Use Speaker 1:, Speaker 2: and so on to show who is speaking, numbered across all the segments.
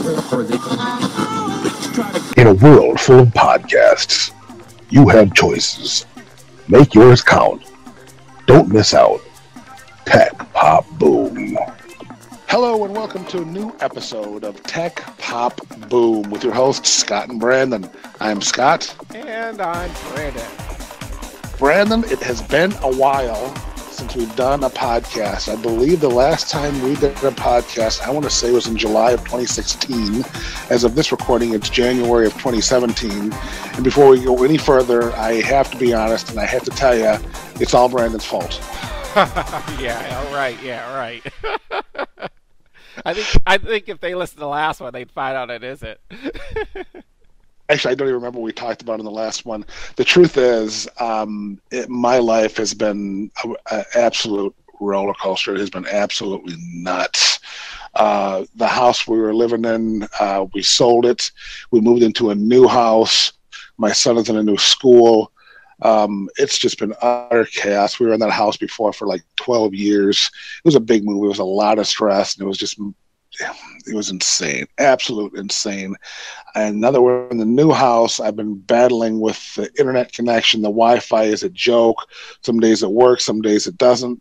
Speaker 1: In a world full of podcasts, you have choices. Make yours count. Don't miss out. Tech Pop Boom. Hello and welcome to a new episode of Tech Pop Boom with your hosts Scott and Brandon. I'm Scott.
Speaker 2: And I'm Brandon.
Speaker 1: Brandon, it has been a while since we've done a podcast. I believe the last time we did a podcast, I want to say, was in July of 2016. As of this recording, it's January of 2017. And before we go any further, I have to be honest, and I have to tell you, it's all Brandon's fault.
Speaker 2: Yeah, right. I think if they listen to the last one, they'd find out it isn't.
Speaker 1: Actually, I don't even remember what we talked about in the last one. The truth is, my life has been an absolute roller coaster. It has been absolutely nuts. The house we were living in, we sold it. We moved into a new house. My son is in a new school. It's just been utter chaos. We were in that house before for like 12 years. It was a big move. It was a lot of stress, and it was insane, absolute insane. And now that we're in the new house, I've been battling with the internet connection. The Wi-Fi is a joke. Some days it works, some days it doesn't.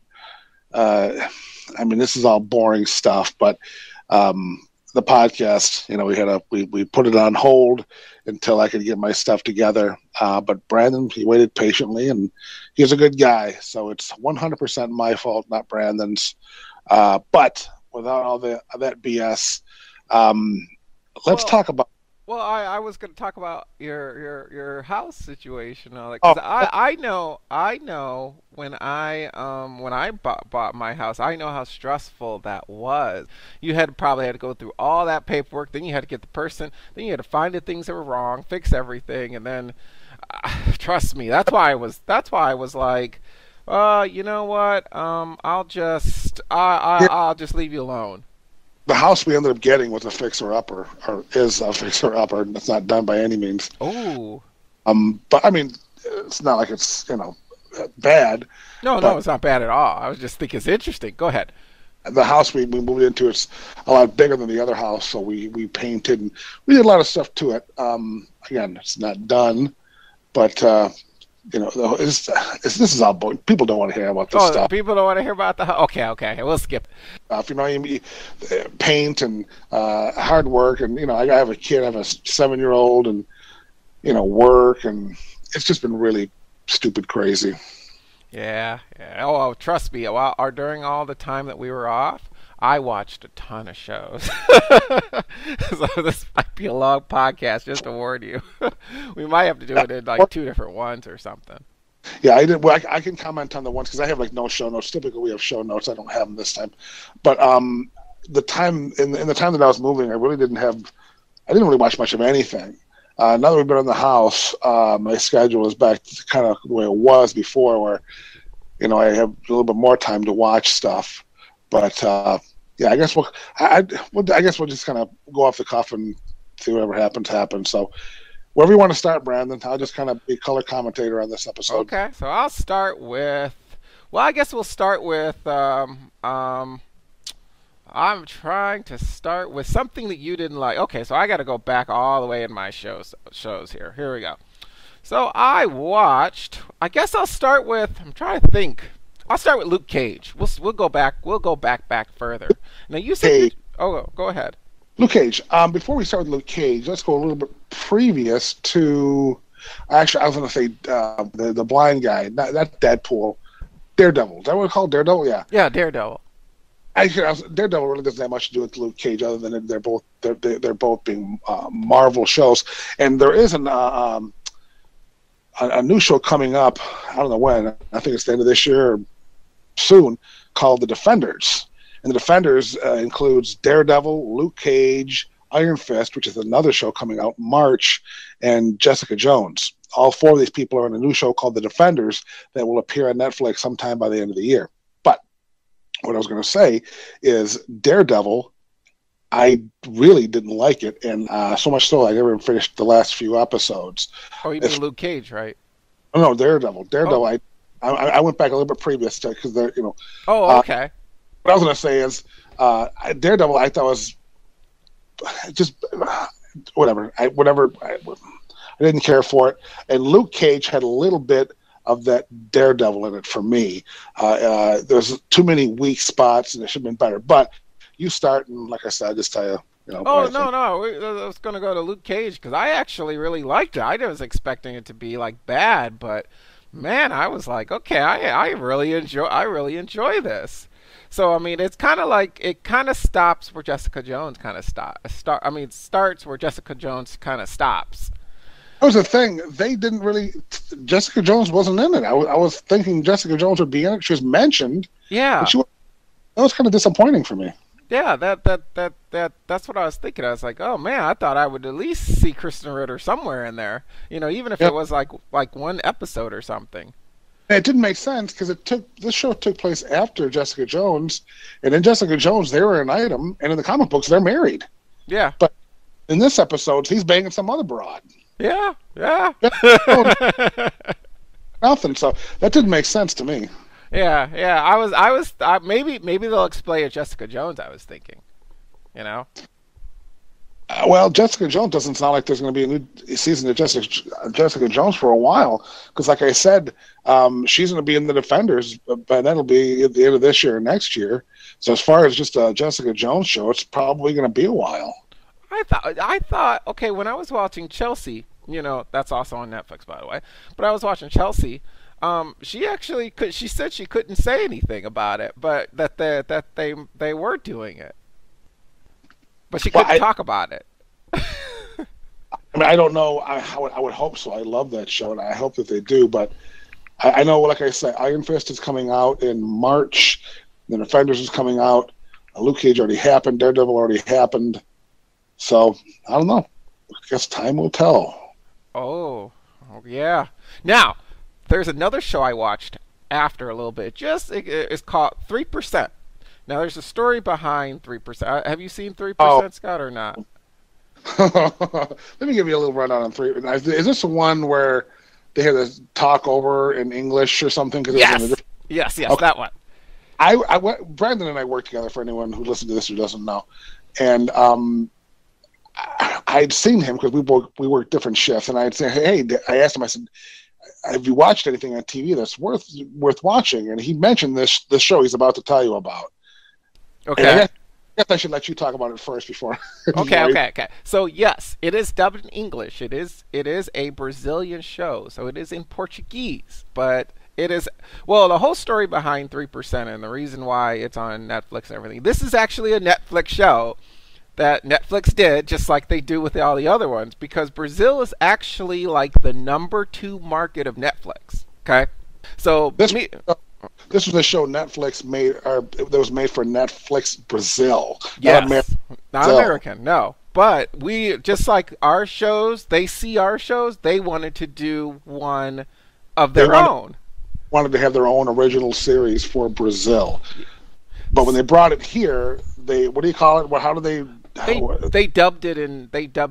Speaker 1: This is all boring stuff, but the podcast, we put it on hold until I could get my stuff together. But Brandon, he waited patiently, and he's a good guy. So it's 100% my fault, not Brandon's. But without all that BS, let's talk about.
Speaker 2: Well, I was going to talk about your house situation. Cause I know when I bought my house, I know how stressful that was. You probably had to go through all that paperwork, then you had to get the person, then you had to find the things that were wrong, fix everything, and then trust me, that's why I was like, you know what? I'll just leave you alone.
Speaker 1: The house we ended up getting was a fixer-upper, or is a fixer-upper. It's not done by any means.
Speaker 2: Oh.
Speaker 1: But it's not like it's bad.
Speaker 2: No, it's not bad at all. I was just thinking it's interesting. Go ahead.
Speaker 1: The house we moved into, it's a lot bigger than the other house, so we painted and we did a lot of stuff to it. Again, it's not done, but this is all boring. People don't want to hear about this stuff.
Speaker 2: People don't want to hear about the okay. We'll skip.
Speaker 1: Paint and hard work, and I have a kid. I have a 7-year-old, and work, and it's just been really stupid crazy.
Speaker 2: Yeah. Oh, trust me. During all the time that we were off, I watched a ton of shows. So this might be a long podcast, just to warn you. We might have to do it in like 2 different ones or something.
Speaker 1: Yeah, I did. Well, I can comment on the ones because I have no show notes. Typically, we have show notes. I don't have them this time. But the time in the time that I was moving, I didn't really watch much of anything. Now that we've been in the house, my schedule is back to kind of the way it was before, where I have a little bit more time to watch stuff. But I guess we'll just kind of go off the cuff and see whatever happens. So wherever you want to start, Brandon, I'll just kind of be color commentator on this episode.
Speaker 2: Okay, so I'll start with. Well, I guess we'll start with. I'm trying to start with something that you didn't like. Okay, so I got to go back all the way in my shows here. Here we go. So I watched. I guess I'll start with. I'm trying to think. I'll start with Luke Cage. We'll go back further. Now you said. Go ahead.
Speaker 1: Luke Cage. Before we start with Luke Cage, let's go a little bit previous to. Actually, I was going to say the blind guy, not Deadpool, Daredevil. Is that what it's called? Daredevil? Yeah.
Speaker 2: Yeah, Daredevil.
Speaker 1: Actually, Daredevil really doesn't have much to do with Luke Cage, other than they're both being Marvel shows, and there is a new show coming up. I don't know when. I think it's the end of this year or soon, called The Defenders. And The Defenders includes Daredevil, Luke Cage, Iron Fist, which is another show coming out in March, and Jessica Jones. All 4 of these people are in a new show called The Defenders that will appear on Netflix sometime by the end of the year. But what I was going to say is Daredevil, I really didn't like it, and so much so I never finished the last few episodes.
Speaker 2: Oh, you mean Luke Cage, right?
Speaker 1: Oh, no, Daredevil. I went back a little bit previous to because they're
Speaker 2: Oh, okay.
Speaker 1: What I was going to say is Daredevil. I thought was just whatever. I didn't care for it. And Luke Cage had a little bit of that Daredevil in it for me. There's too many weak spots, and it should have been better. But you start, and like I said, I just tell you.
Speaker 2: Oh no, no! I was gonna go to Luke Cage because I actually really liked it. I was expecting it to be like bad, but man, I was like, okay, I really enjoy this. So I mean, it's kind of like it kind of stops where Jessica Jones kind of starts where Jessica Jones kind of stops.
Speaker 1: That was the thing. They didn't really. Jessica Jones wasn't in it. I was thinking Jessica Jones would be in it. She was mentioned.
Speaker 2: Yeah.
Speaker 1: But that was kind of disappointing for me.
Speaker 2: Yeah, that's what I was thinking. I was like, oh man, I thought I would at least see Kristen Ritter somewhere in there. Even if it was like one episode or something.
Speaker 1: And it didn't make sense because this show took place after Jessica Jones, and in Jessica Jones they were an item, and in the comic books they're married.
Speaker 2: Yeah.
Speaker 1: But in this episode, he's banging some other broad.
Speaker 2: Yeah.
Speaker 1: Nothing. So that didn't make sense to me.
Speaker 2: Yeah. Maybe they'll explain it Jessica Jones. I was thinking,
Speaker 1: Well, Jessica Jones doesn't sound like there's going to be a new season of Jessica Jones for a while. Because, like I said, she's going to be in the Defenders, but that'll be at the end of this year or next year. So, as far as just a Jessica Jones show, it's probably going to be a while.
Speaker 2: I thought, okay, when I was watching Chelsea, that's also on Netflix, by the way. But I was watching Chelsea. She said she couldn't say anything about it, but that they were doing it, but she couldn't talk about it.
Speaker 1: I mean, I don't know. I would hope so. I love that show, and I hope that they do. But I know, like I said, Iron Fist is coming out in March. The Defenders is coming out. Luke Cage already happened. Daredevil already happened. So I don't know. I guess time will tell.
Speaker 2: Oh yeah. Now, there's another show I watched after a little bit. It's called 3%. Now, there's a story behind 3%. Have you seen 3%, Scott, or not?
Speaker 1: Let me give you a little rundown on 3. Is this the one where they had to talk over in English or something?
Speaker 2: Yes, okay. That one.
Speaker 1: Brandon and I worked together, for anyone who listened to this or doesn't know. And I'd seen him because we worked different shifts. And I'd say, hey, I asked him, I said, have you watched anything on TV that's worth watching? And he mentioned this show he's about to tell you about.
Speaker 2: Okay.
Speaker 1: I guess I should let you talk about it first before.
Speaker 2: Okay. So yes, it is dubbed in English. It is a Brazilian show, so it is in Portuguese. But it is the whole story behind 3% and the reason why it's on Netflix and everything. This is actually a Netflix show that Netflix did, just like they do with all the other ones, because Brazil is actually like the number 2 market of Netflix. Okay, so
Speaker 1: this was a show Netflix made, or that was made for Netflix Brazil.
Speaker 2: Yes, not American. No, but we, just like our shows, they see our shows. They wanted to do one of their own.
Speaker 1: Wanted to have their own original series for Brazil. But when they brought it here, what do you call it? How do they?
Speaker 2: They dubbed it in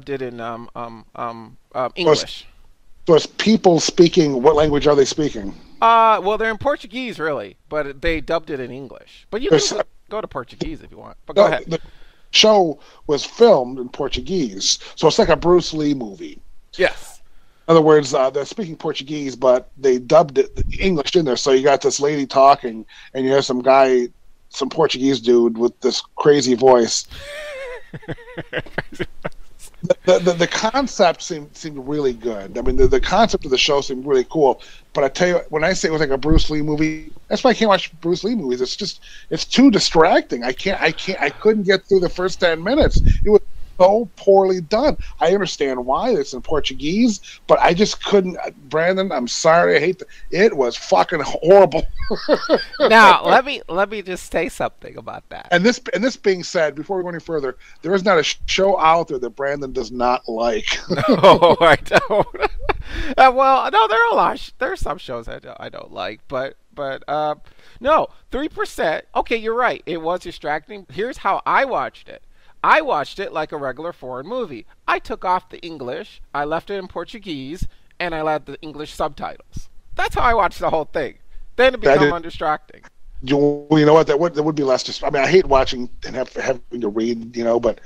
Speaker 2: English.
Speaker 1: So it's people speaking. What language are they speaking?
Speaker 2: Well, they're in Portuguese, really, but they dubbed it in English. But you can go to Portuguese if you want. But go ahead.
Speaker 1: The show was filmed in Portuguese, so it's like a Bruce Lee movie.
Speaker 2: Yes.
Speaker 1: In other words, they're speaking Portuguese, but they dubbed it English in there. So you got this lady talking, and you have some Portuguese dude with this crazy voice. The concept seemed really good. I mean, the concept of the show seemed really cool. But I tell you, when I say it was like a Bruce Lee movie, that's why I can't watch Bruce Lee movies. It's too distracting. I couldn't get through the first 10 minutes. It was so poorly done. I understand why it's in Portuguese, but I just couldn't. Brandon, I'm sorry. I hate it was fucking horrible.
Speaker 2: Now, let me just say something about that.
Speaker 1: And this being said, before we go any further, there is not a show out there that Brandon does not like.
Speaker 2: No, I don't. Well, no, there are a lot. There's some shows I don't like, but no, 3%. Okay, you're right. It was distracting. Here's how I watched it. I watched it like a regular foreign movie. I took off the English, I left it in Portuguese, and I let the English subtitles. That's how I watched the whole thing. Then it became undistracting.
Speaker 1: You know what? That would be less. I mean, I hate watching and having to read, but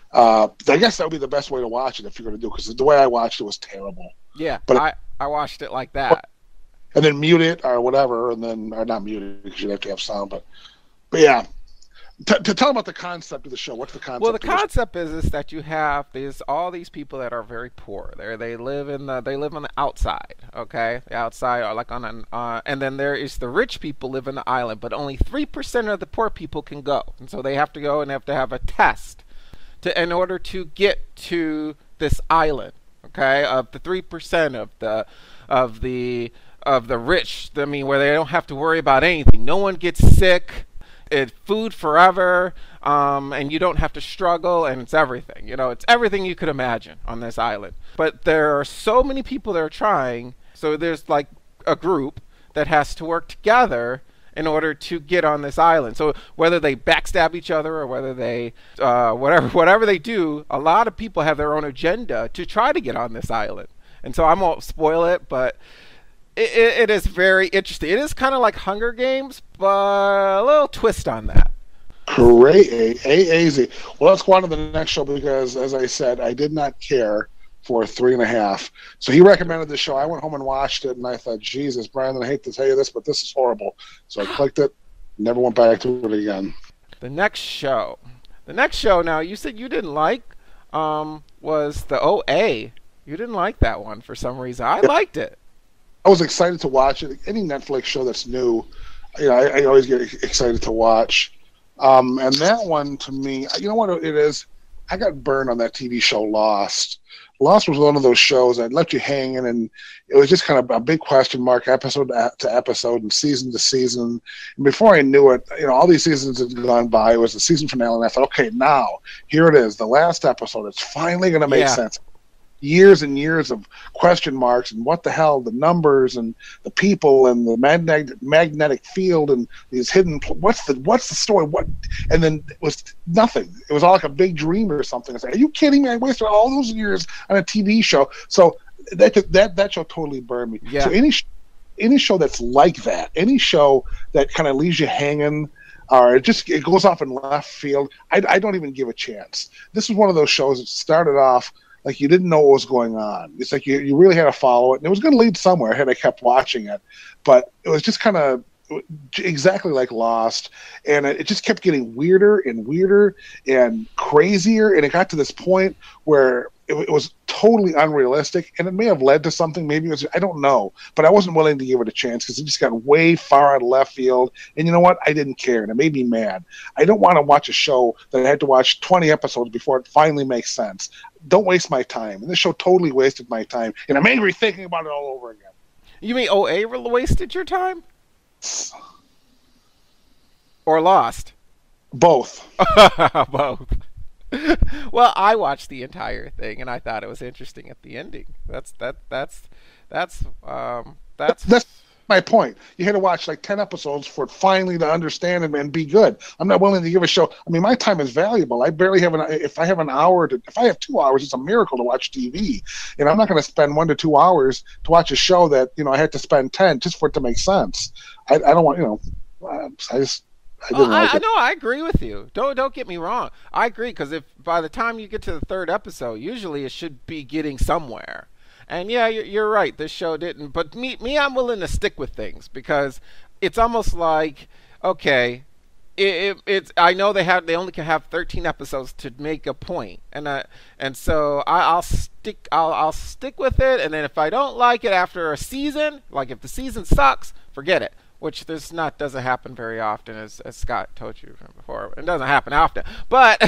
Speaker 1: I guess that would be the best way to watch it if you're going to do it, because the way I watched it was terrible.
Speaker 2: Yeah,
Speaker 1: But
Speaker 2: I watched it like that.
Speaker 1: and then mute it or whatever, and then or not mute it because you'd have to have sound. But yeah, to tell about the concept of the show. What's the concept?
Speaker 2: Well, the
Speaker 1: of the show?
Speaker 2: concept is that you have there's all these people that are very poor. They live on the outside. Okay, the outside are like on an and then there is the rich people live on the island, but only 3% of the poor people can go, and so they have to go and have to have a test in order to get to this island. Okay, of the 3% of the of the rich. I mean, where they don't have to worry about anything. No one gets sick. It's food forever, and you don't have to struggle, and it's everything. You know, it's everything you could imagine on this island. But there are so many people that are trying, so there's like a group that has to work together in order to get on this island. So whether they backstab each other or whether they whatever they do, a lot of people have their own agenda to try to get on this island. And so I won't spoil it, but it is very interesting. It is kind of like Hunger Games, but a little twist on that.
Speaker 1: Crazy. Well, let's go on to the next show because, as I said, I did not care for 3.5. So he recommended the show. I went home and watched it, and I thought, Jesus, Brandon, I hate to tell you this, but this is horrible. So I clicked it, never went back to it again.
Speaker 2: The next show. Now, you said you didn't like was the OA. You didn't like that one for some reason. I liked it.
Speaker 1: I was excited to watch it. Any Netflix show that's new, I always get excited to watch. And that one, to me, you know what it is? I got burned on that TV show Lost. Lost was one of those shows that left you hanging, and it was just kind of a big question mark, episode to episode and season to season. And before I knew it, all these seasons had gone by. It was the season finale, and I thought, okay, now, here it is, the last episode. It's finally going to make sense. Years and years of question marks and what the hell, the numbers and the people and the magnetic field and these hidden. What's the story? And then it was nothing. It was all like a big dream or something. I said, are you kidding me? I wasted all those years on a TV show. So that show totally burned me.
Speaker 2: Yeah.
Speaker 1: So any show that's like that, any show that kind of leaves you hanging, or it goes off in left field, I don't even give a chance. This was one of those shows that started off like you didn't know what was going on. It's like you really had to follow it, and it was going to lead somewhere had I kept watching it. But it was just kind of exactly like Lost, and it just kept getting weirder and weirder and crazier, and it got to this point where it was totally unrealistic, and it may have led to something. Maybe it was, I don't know, but I wasn't willing to give it a chance because it just got way far out of left field, and you know what? I didn't care, and it made me mad. I don't want to watch a show that I had to watch 20 episodes before it finally makes sense. Don't waste my time, and this show totally wasted my time, and I'm angry thinking about it all over again.
Speaker 2: You mean OA wasted your time? Or Lost?
Speaker 1: Both.
Speaker 2: Both. Well, I watched the entire thing and I thought it was interesting at the ending. That's
Speaker 1: my point. You had to watch like 10 episodes for it finally to understand and be good. I'm not willing to give a show. I mean, my time is valuable. I barely have if I have an hour if I have 2 hours, it's a miracle to watch TV. And I'm not going to spend 1 to 2 hours to watch a show that, I had to spend 10 just for it to make sense. I don't want, I didn't like it.
Speaker 2: No, I agree with you. Don't get me wrong. I agree because if by the time you get to the 3rd episode, usually it should be getting somewhere. And yeah, you're right. This show didn't. But me, I'm willing to stick with things because it's almost like okay, it's. I know they only can have 13 episodes to make a point, and so I'll stick with it. And then if I don't like it after a season, like if the season sucks, forget it. Which doesn't happen very often, as Scott told you before. It doesn't happen often, but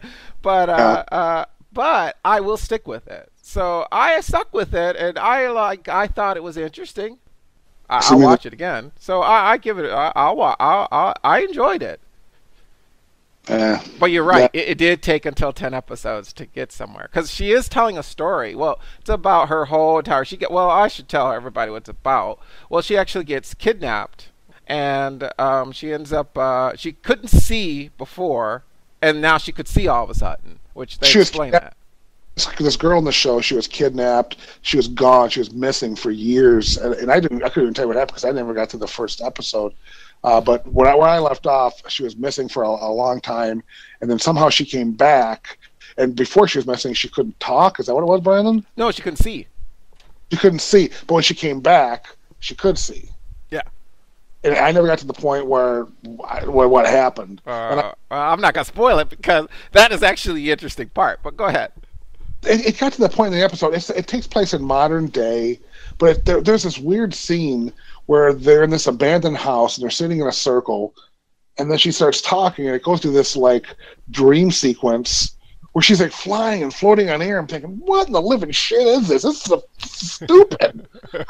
Speaker 2: but I will stick with it. So I stuck with it, and I thought it was interesting. I'll watch it again. So I give it. I enjoyed it. But you're right. Yeah. It did take until 10 episodes to get somewhere because she is telling a story. Well, it's about her whole entire. I should tell everybody what it's about. Well, she actually gets kidnapped, and she ends up. She couldn't see before, and now she could see all of a sudden, which they explain that.
Speaker 1: This girl in the show, she was kidnapped. She was gone. She was missing for years, and I couldn't even tell you what happened because I never got to the first episode. But when I left off, she was missing for a long time, and then somehow she came back, and before she was missing, she couldn't talk. Is that what it was, Brandon?
Speaker 2: No, she couldn't see.
Speaker 1: She couldn't see, but when she came back, she could see.
Speaker 2: Yeah.
Speaker 1: And I never got to the point where what happened.
Speaker 2: I'm not gonna spoil it because that is actually the interesting part. But go ahead.
Speaker 1: It got to the point in the episode. It takes place in modern day, but there's this weird scene where they're in this abandoned house and they're sitting in a circle, and then she starts talking, and it goes through this like dream sequence where she's like flying and floating on air. I'm thinking, what in the living shit is this? This is stupid.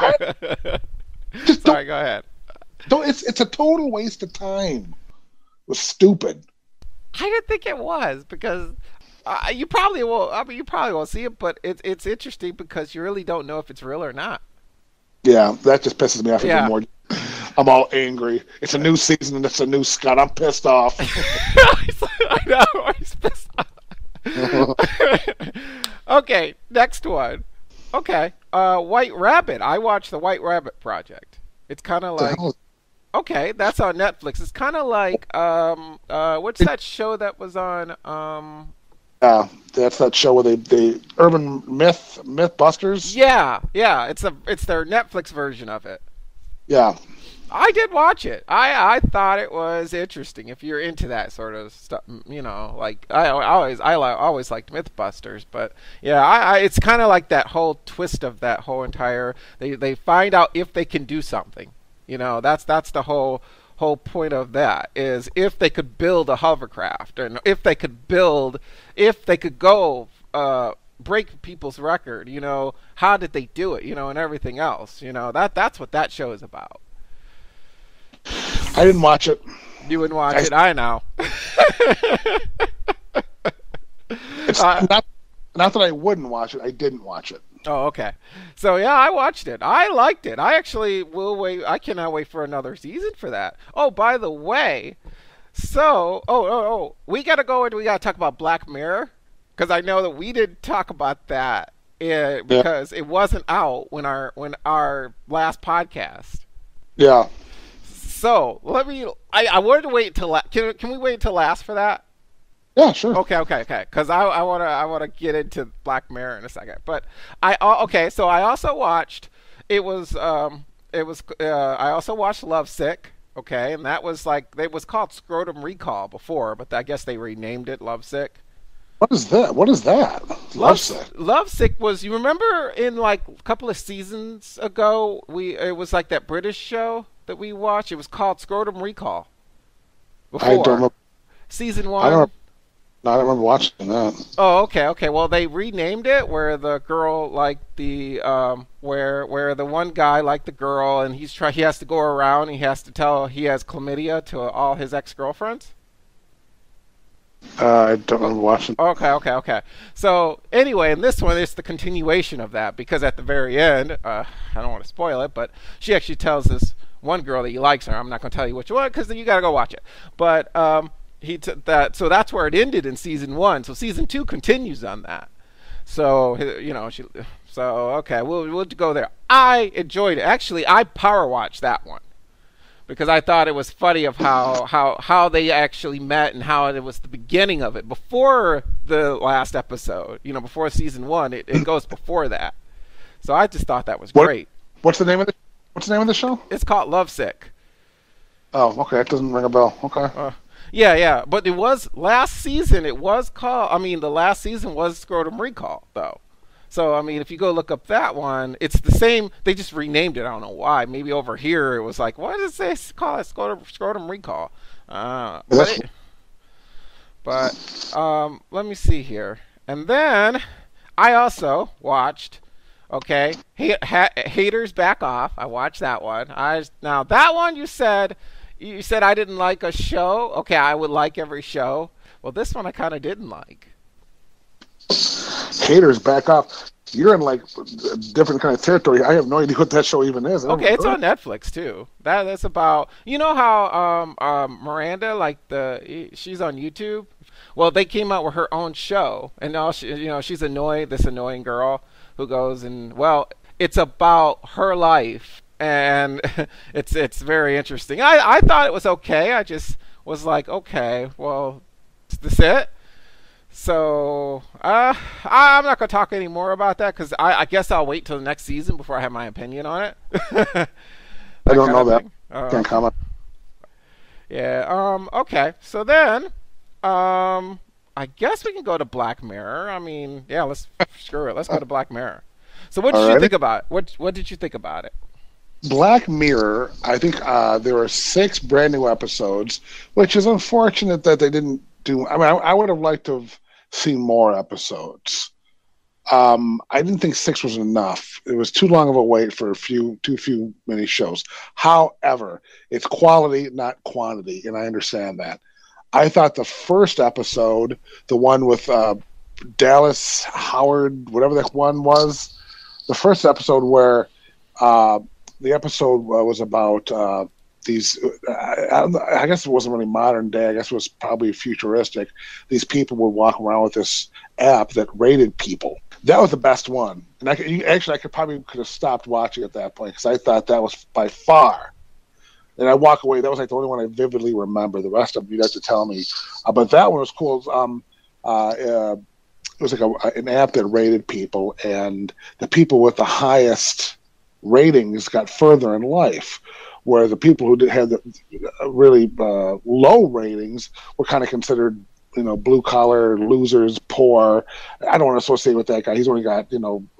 Speaker 2: Sorry, go ahead.
Speaker 1: It's a total waste of time. It was stupid.
Speaker 2: I didn't think it was because you probably will. I mean, you probably won't see it, but it's interesting because you really don't know if it's real or not.
Speaker 1: Yeah, that just pisses me off
Speaker 2: Yeah.
Speaker 1: even more. I'm all angry. It's a new season and it's a new Scott. I'm pissed off.
Speaker 2: I know. He's pissed off. Okay, next one. Okay, White Rabbit. I watched the White Rabbit Project. It's kind of like. Okay, that's on Netflix. It's kind of like what's that show that was on
Speaker 1: Yeah, that's that show where they urban Mythbusters.
Speaker 2: Yeah, it's their Netflix version of it.
Speaker 1: Yeah,
Speaker 2: I did watch it. I thought it was interesting if you're into that sort of stuff. You know, like I always liked MythBusters, but yeah, it's kind of like that whole twist of that whole entire. They find out if they can do something. You know, that's the whole point of that is if they could build a hovercraft and if they could go break people's record, you know, how did they do it, you know, and everything else, you know, that's what that show is about.
Speaker 1: I didn't watch it.
Speaker 2: You wouldn't watch it, I know.
Speaker 1: It's not that I wouldn't watch it. I didn't watch it.
Speaker 2: Oh, okay. So yeah, I watched it. I liked it. I actually will wait. I cannot wait for another season for that. Oh, by the way, so we gotta go and we gotta talk about Black Mirror because I know that we didn't talk about that because it wasn't out when our last podcast.
Speaker 1: Yeah.
Speaker 2: So let me. I wanted to wait until. Can we wait until last for that?
Speaker 1: Yeah, sure.
Speaker 2: Okay. Because I wanna get into Black Mirror in a second. But okay. So I also watched. I also watched Lovesick. Okay, and that was like it was called Scrotum Recall before, but I guess they renamed it Lovesick.
Speaker 1: What is that? Lovesick.
Speaker 2: Lovesick was, you remember in like a couple of seasons ago, it was like that British show that we watched. It was called Scrotum Recall. Before.
Speaker 1: I don't remember.
Speaker 2: Season 1.
Speaker 1: I don't remember watching that.
Speaker 2: Oh, okay. Well, they renamed it where the girl liked the where the one guy liked the girl, and he has to go around. He has to tell he has chlamydia to all his ex-girlfriends.
Speaker 1: I don't remember watching.
Speaker 2: Okay. So anyway, in this one, it's the continuation of that because at the very end, I don't want to spoil it, but she actually tells this one girl that he likes her. I'm not going to tell you which one because then you got to go watch it. But so that's where it ended in season 1. So season 2 continues on that. So you know okay, we'll go there. I enjoyed it. Actually, I power watched that one because I thought it was funny of how they actually met and how it was the beginning of it before the last episode. You know, before season 1, it goes before that. So I just thought that was great.
Speaker 1: What's the name of the show?
Speaker 2: It's called Lovesick.
Speaker 1: Oh, okay. That doesn't ring a bell. Okay.
Speaker 2: Yeah. But it was last season. It was called. I mean, the last season was Scrotum Recall, though. So I mean, if you go look up that one, it's the same. They just renamed it. I don't know why. Maybe over here it was like, what does this call it? Scrotum Recall. But let me see here. And then I also watched. Okay, Haters Back Off. I watched that one. Now that one you said I didn't like a show. Okay, I would like every show. Well, this one I kind of didn't like.
Speaker 1: Haters Back Off. You're in like a different kind of territory. I have no idea what that show even is.
Speaker 2: Okay, it's on Netflix too. That's about, you know how Miranda, like she's on YouTube. Well, they came out with her own show, and now she's this annoying girl who goes and it's about her life, and it's very interesting. I thought it was okay. I just was like, okay, well, is this it? So, I'm not gonna talk any more about that because I guess I'll wait till the next season before I have my opinion on it.
Speaker 1: I
Speaker 2: That
Speaker 1: don't
Speaker 2: kind
Speaker 1: know
Speaker 2: of
Speaker 1: that.
Speaker 2: thing.
Speaker 1: Can't comment.
Speaker 2: Yeah. Okay. So then, um, I guess we can go to Black Mirror. I mean, yeah. Let's screw it. Let's go to Black Mirror. So, what did you
Speaker 1: Alrighty.
Speaker 2: think about it? What did you think about it?
Speaker 1: Black Mirror, I think there are six brand new episodes, which is unfortunate that they didn't do. I mean, I would have liked to have seen more episodes. I didn't think six was enough. It was too long of a wait for too few many shows. However, it's quality, not quantity, and I understand that. I thought the first episode, the one with Dallas Howard, whatever that one was, the first episode where uh, the episode was about these. I guess it wasn't really modern day. I guess it was probably futuristic. These people would walk around with this app that rated people. That was the best one, and I could have stopped watching at that point because I thought that was by far. And I walk away. That was like the only one I vividly remember. The rest of them you'd have to tell me. But that one was cool. It was like an app that rated people, and the people with the highest ratings got further in life, where the people who had the really low ratings were kind of considered, blue collar losers, poor. I don't want to associate with that guy. He's only got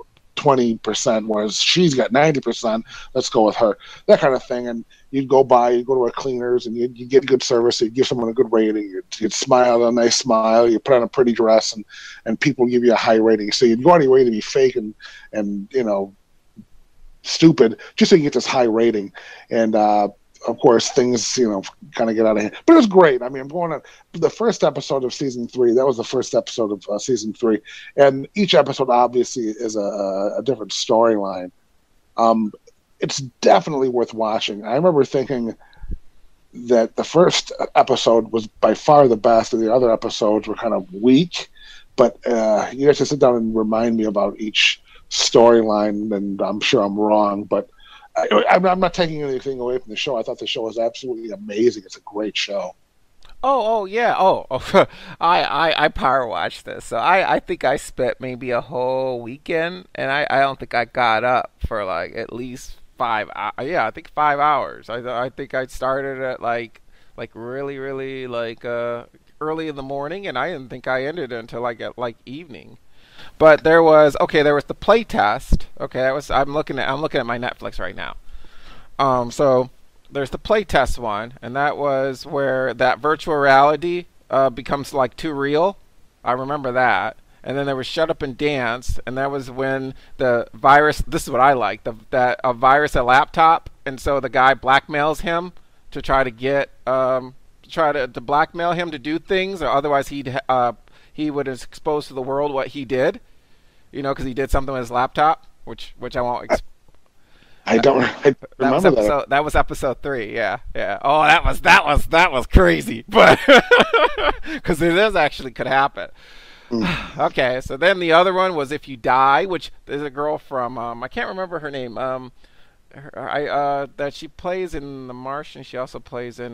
Speaker 1: 20%, whereas she's got 90%. Let's go with her. That kind of thing. And you'd go to a cleaners and you get good service. You give someone a good rating. You'd smile a nice smile. You put on a pretty dress, and people give you a high rating. So you'd go on your way to be fake and stupid just so you get this high rating. And of course, things kind of get out of hand. But it was great. I mean, I'm going on the first episode of season 3. That was the first episode of season 3, and each episode obviously is a different storyline. It's definitely worth watching. I remember thinking that the first episode was by far the best, and the other episodes were kind of weak. But you have to sit down and remind me about each storyline, and I'm sure I'm wrong, but I'm not taking anything away from the show. I thought the show was absolutely amazing. It's a great show.
Speaker 2: Oh, yeah. Oh. I power watched this. So I think I spent maybe a whole weekend, and I don't think I got up for like at least 5 hours. Yeah, I think 5 hours. I think I started at like really really like early in the morning, and I didn't think I ended until like at like evening. But there was the play test. Okay, that was I'm looking at my Netflix right now. So there's the playtest one, and that was where that virtual reality becomes like too real. I remember that. And then there was Shut Up and Dance, and that was when the virus. This is what I like. That a virus a laptop, and so the guy blackmails him to try to get to blackmail him to do things, or otherwise he would expose to the world what he did. Because he did something with his laptop, which I won't
Speaker 1: I don't I
Speaker 2: that was
Speaker 1: remember that.
Speaker 2: episode. That was episode 3. Yeah, yeah. Oh, that was crazy, but because it is actually could happen. Okay, so then the other one was If You Die, which there's a girl from I can't remember her name. That she plays in The Martian. She also plays in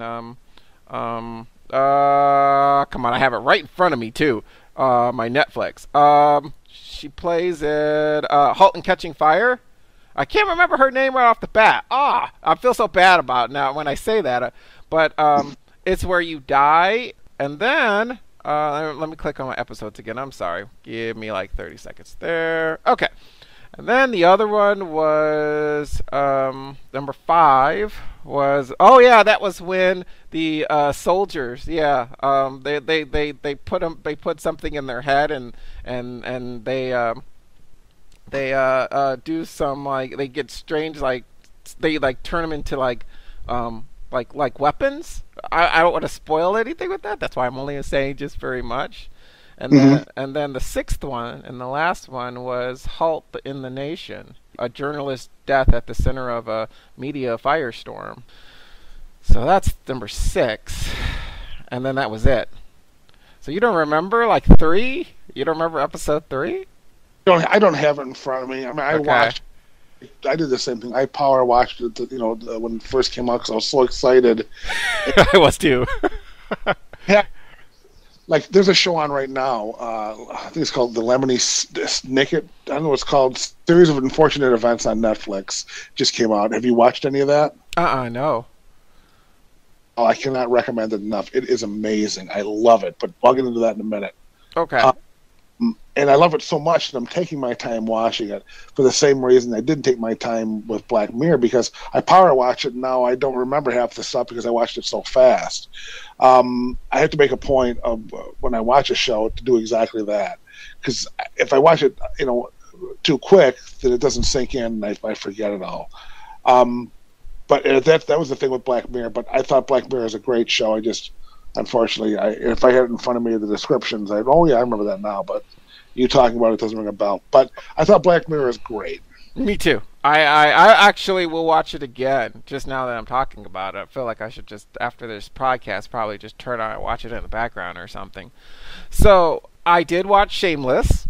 Speaker 2: come on, I have it right in front of me too. My Netflix. She plays in *Halt and Catching Fire*. I can't remember her name right off the bat. I feel so bad about it now when I say that. But it's where you die, and then let me click on my episodes again. I'm sorry. Give me like 30 seconds there. Okay. And then the other one was number 5 was that was when the soldiers they put something in their head and they do some like they get strange they like turn them into like weapons. I don't want to spoil anything with that. That's why I'm only saying just very much. And then the 6th one and the last one was Halt in the Nation, a journalist's death at the center of a media firestorm. So that's number 6, and then that was it. So you don't remember like 3? You don't remember episode 3?
Speaker 1: I don't have it in front of me. I mean,
Speaker 2: Okay.
Speaker 1: I did the same thing. I power watched it, when it first came out because I was so excited.
Speaker 2: I was too.
Speaker 1: Yeah, like there's a show on right now. I think it's called The Lemony Snicket. I don't know what it's called. Series of Unfortunate Events on Netflix just came out. Have you watched any of that?
Speaker 2: No.
Speaker 1: Oh, I cannot recommend it enough. It is amazing. I love it. But I'll get into that in a minute.
Speaker 2: Okay.
Speaker 1: And I love it so much that I'm taking my time watching it for the same reason I didn't take my time with Black Mirror, because I power watch it now. I don't remember half the stuff because I watched it so fast. I have to make a point of when I watch a show to do exactly that, because if I watch it, too quick, then it doesn't sink in, and I forget it all. But that was the thing with Black Mirror. But I thought Black Mirror is a great show. I just, unfortunately, if I had it in front of me, the descriptions, I remember that now. But you talking about it doesn't ring a bell. But I thought Black Mirror is great.
Speaker 2: Me too. I actually will watch it again just now that I'm talking about it. I feel like I should just, after this podcast, probably just turn on and watch it in the background or something. So I did watch Shameless.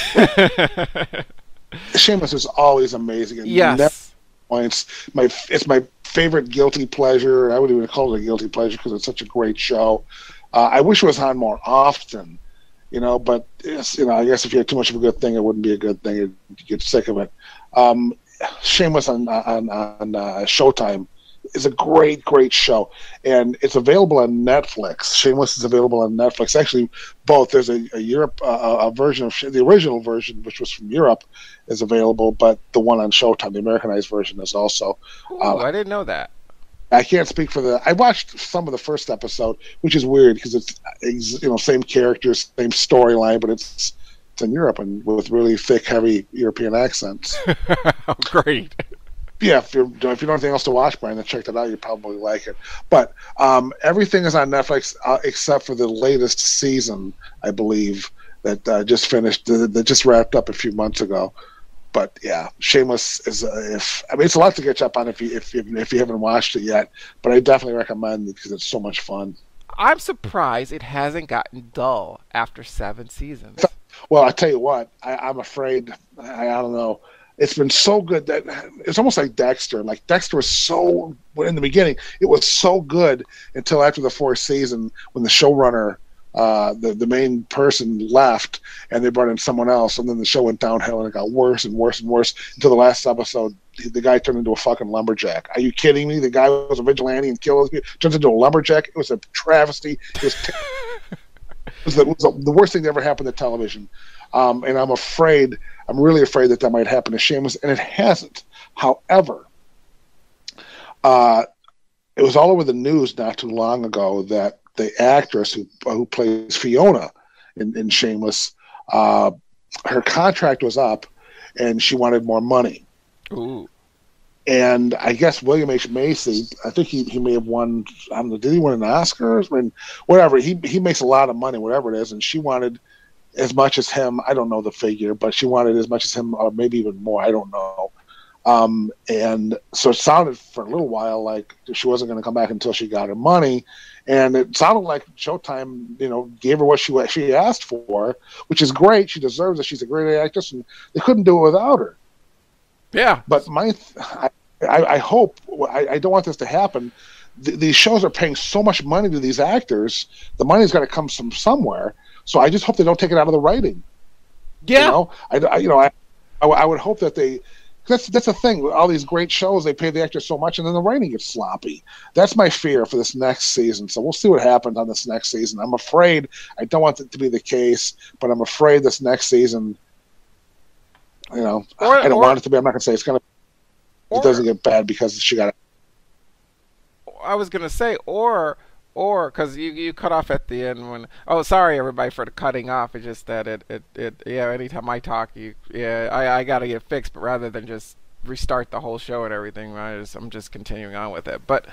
Speaker 1: Shameless is always amazing. And
Speaker 2: yes.
Speaker 1: It's my favorite guilty pleasure. I wouldn't even call it a guilty pleasure because it's such a great show. I wish it was on more often, but it's, I guess if you had too much of a good thing, it wouldn't be a good thing. You'd get sick of it. Shameless on Showtime is a great, great show, and it's available on Netflix. Shameless is available on Netflix. Actually, both. There's a Europe a version of the original version, which was from Europe, is available, but the one on Showtime, the Americanized version, is also.
Speaker 2: Ooh, I didn't know that.
Speaker 1: I can't speak for I watched some of the first episode, which is weird because it's same characters, same storyline, but it's in Europe and with really thick, heavy European accents.
Speaker 2: Great.
Speaker 1: Yeah, if you don't have anything else to watch, Brian, then check that out. You'd probably like it. But everything is on Netflix except for the latest season, I believe, that just finished, that just wrapped up a few months ago. But yeah, Shameless is it's a lot to catch up on if you haven't watched it yet. But I definitely recommend it because it's so much fun.
Speaker 2: I'm surprised it hasn't gotten dull after 7 seasons.
Speaker 1: Well, I tell you what, I'm afraid. I don't know. It's been so good that it's almost like Dexter. Like Dexter was so in the beginning, it was so good until after the 4th season when the showrunner, the main person left and they brought in someone else, and then the show went downhill and it got worse and worse and worse until the last episode. The guy turned into a fucking lumberjack. Are you kidding me? The guy was a vigilante and killed people. Turns into a lumberjack. It was a travesty. It was the worst thing that ever happened to television. And I'm really afraid that might happen to Shameless, and it hasn't. However, it was all over the news not too long ago that the actress who plays Fiona in Shameless, her contract was up, and she wanted more money.
Speaker 2: Ooh.
Speaker 1: And I guess William H. Macy, I think he may have won, I don't know, did he win an Oscar? I mean, whatever. He makes a lot of money, whatever it is, and she wanted as much as him. I don't know the figure, but she wanted as much as him, or maybe even more. I don't know. And so it sounded for a little while like she wasn't going to come back until she got her money. And it sounded like Showtime, gave her what she asked for, which is great. She deserves it. She's a great actress, and they couldn't do it without her.
Speaker 2: Yeah.
Speaker 1: But I hope, I don't want this to happen. These shows are paying so much money to these actors. The money's got to come from somewhere. So I just hope they don't take it out of the writing.
Speaker 2: Yeah.
Speaker 1: I would hope that they. That's the thing. All these great shows, they pay the actors so much, and then the writing gets sloppy. That's my fear for this next season. So we'll see what happens on this next season. I'm afraid, I don't want it to be the case, but I'm afraid this next season, I don't want it to be. I'm not going to say it's going to. It doesn't get bad because she got.
Speaker 2: I was going to say, or because you cut off at the end when. Oh, sorry everybody for the cutting off. It's just that anytime I talk, I gotta get fixed. But rather than just restart the whole show and everything, I'm just continuing on with it. But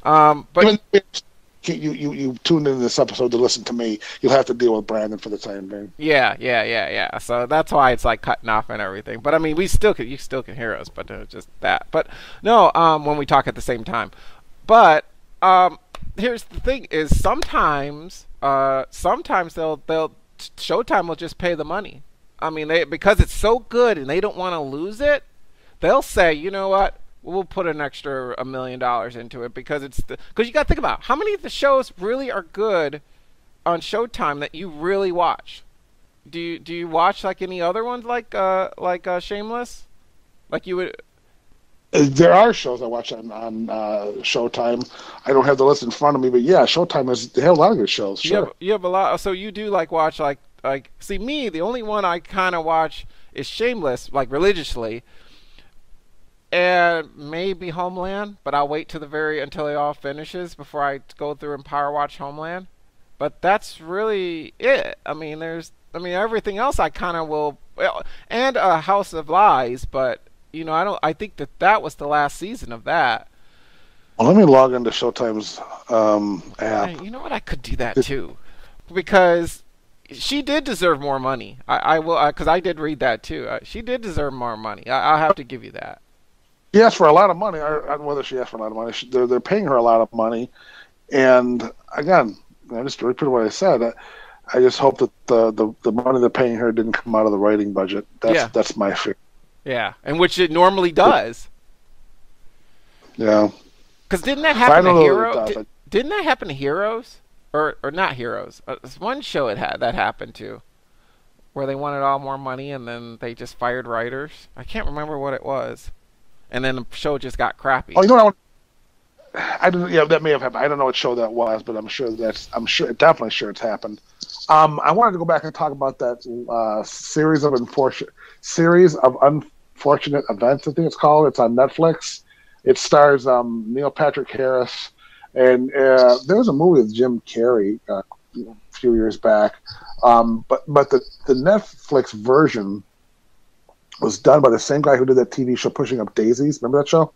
Speaker 1: you tuned into this episode to listen to me. You'll have to deal with Brandon for the time being.
Speaker 2: Yeah. So that's why it's like cutting off and everything. But I mean, you still can hear us, but just that. But no, when we talk at the same time. But here's the thing: is sometimes they'll Showtime will just pay the money. I mean, because it's so good and they don't want to lose it, they'll say, you know what, we'll put an extra $1 million into it because you got to think about how many of the shows really are good on Showtime that you really watch? Do you watch like any other ones like Shameless? Like you would?
Speaker 1: There are shows I watch on Showtime. I don't have the list in front of me, but yeah, Showtime has they have a lot of good shows. Sure.
Speaker 2: You have a lot. So you do like watch like see me. The only one I kind of watch is Shameless, like religiously, and maybe Homeland. But I'll wait to the very until it all finishes before I go through and power watch Homeland. But that's really it. I mean, everything else I kind of will, well, and House of Lies. But I don't. I think that was the last season of that.
Speaker 1: Well, let me log into Showtime's app.
Speaker 2: You know what? I could do that too, because she did deserve more money. I will, because I did read that too. She did deserve more money. I'll have to give you that.
Speaker 1: She asked for a lot of money. I don't know whether she asked for a lot of money. They're paying her a lot of money, and again, I just repeat what I said. I just hope that the money they're paying her didn't come out of the writing budget. That's my fear.
Speaker 2: Yeah, and which it normally does.
Speaker 1: Yeah.
Speaker 2: Because didn't that happen to Heroes? Didn't that happen to Heroes? Or not Heroes? It's one show that happened to, where they wanted all more money and then they just fired writers. I can't remember what it was, and then the show just got crappy.
Speaker 1: Oh, you know what? I don't. Yeah, that may have happened. I don't know what show that was, but I'm definitely sure it's happened. I wanted to go back and talk about that series of unfortunate events. I think it's called. It's on Netflix. It stars Neil Patrick Harris, and there was a movie with Jim Carrey a few years back. But the Netflix version was done by the same guy who did that TV show Pushing Up Daisies. Remember that show?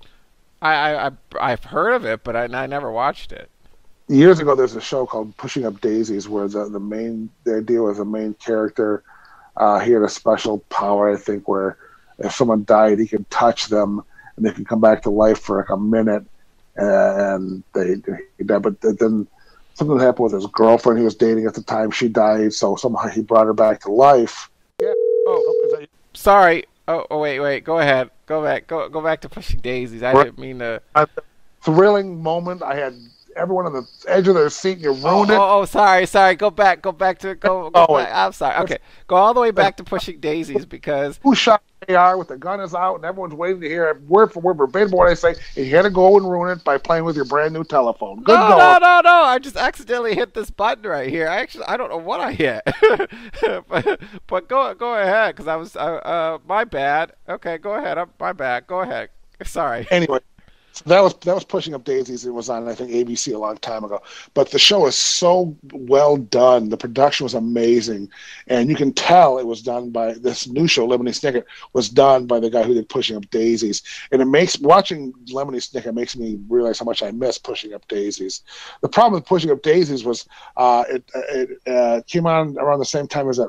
Speaker 2: I've heard of it, but I never watched it.
Speaker 1: Years ago, there's a show called Pushing Up Daisies where the idea was the main character. He had a special power, I think, where if someone died, he could touch them and they can come back to life for like a minute. And he died. But then something happened with his girlfriend he was dating at the time. She died, so somehow he brought her back to life.
Speaker 2: Yeah. Oh, sorry. Oh, wait. Go ahead. Go back to Pushing Daisies. I didn't mean to.
Speaker 1: A thrilling moment. I had everyone on the edge of their seat. You ruined it.
Speaker 2: Oh, sorry. Go back back. I'm sorry. Okay, go all the way back to Pushing Daisies because
Speaker 1: who shot AR with the gun is out and everyone's waiting to hear word for word verbatim what I say. And you had to go and ruin it by playing with your brand new telephone. Good going.
Speaker 2: No. I just accidentally hit this button right here. I don't know what I hit. but go ahead because I was my bad. Okay, go ahead. My bad. Go ahead. Sorry.
Speaker 1: Anyway. That was Pushing Up Daisies. It was on, I think, ABC a long time ago. But the show is so well done. The production was amazing. And you can tell it was done by this new show, Lemony Snicket, was done by the guy who did Pushing Up Daisies. And watching Lemony Snicket makes me realize how much I miss Pushing Up Daisies. The problem with Pushing Up Daisies was it came on around the same time as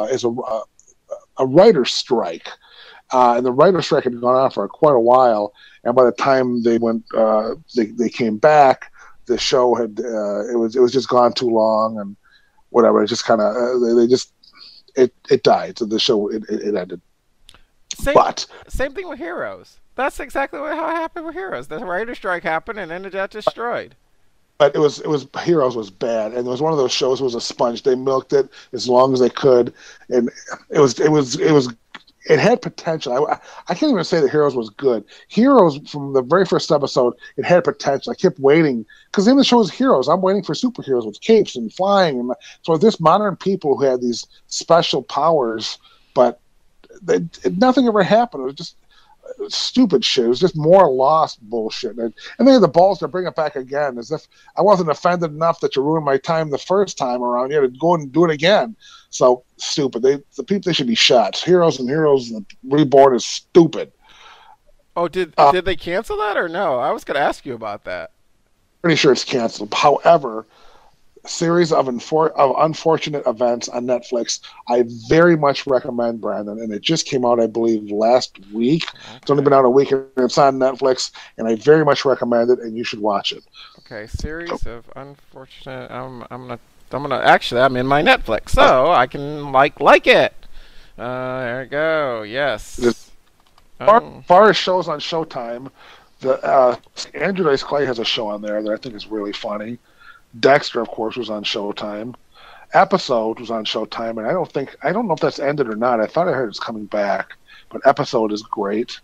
Speaker 1: a writer's strike. And the writer's strike had gone on for quite a while. And by the time they went, they came back. The show had it was just gone too long and whatever. It just kind of it died. So the show it ended.
Speaker 2: Same thing with Heroes. That's exactly how it happened with Heroes. The writer's strike happened and then it got destroyed.
Speaker 1: But it was Heroes was bad, and it was one of those shows. It was a sponge. They milked it as long as they could, and it had potential. I can't even say that Heroes was good. Heroes, from the very first episode, it had potential. I kept waiting, because the name of the show is Heroes. I'm waiting for superheroes with capes and flying. And so this modern people who had these special powers, but nothing ever happened. It was just stupid shit. It was just more lost bullshit. And they had the balls to bring it back again, as if I wasn't offended enough that you ruined my time the first time around. You had to go and do it again. So stupid. The people, they should be shot. Heroes Reborn is stupid.
Speaker 2: Oh, did they cancel that or no? I was going to ask you about that.
Speaker 1: Pretty sure it's canceled. However, a series of unfortunate events on Netflix, I very much recommend, Brandon. And it just came out, I believe, last week. Okay. It's only been out a week, and it's on Netflix. And I very much recommend it, and you should watch it.
Speaker 2: Okay, series of unfortunate. I'm gonna actually. I'm in my Netflix, so I can like it. There we go. Yes.
Speaker 1: As far as shows on Showtime, the Andrew Dice Clay has a show on there that I think is really funny. Dexter, of course, was on Showtime. Episode was on Showtime, and I don't know if that's ended or not. I thought I heard it's coming back, but Episode is great.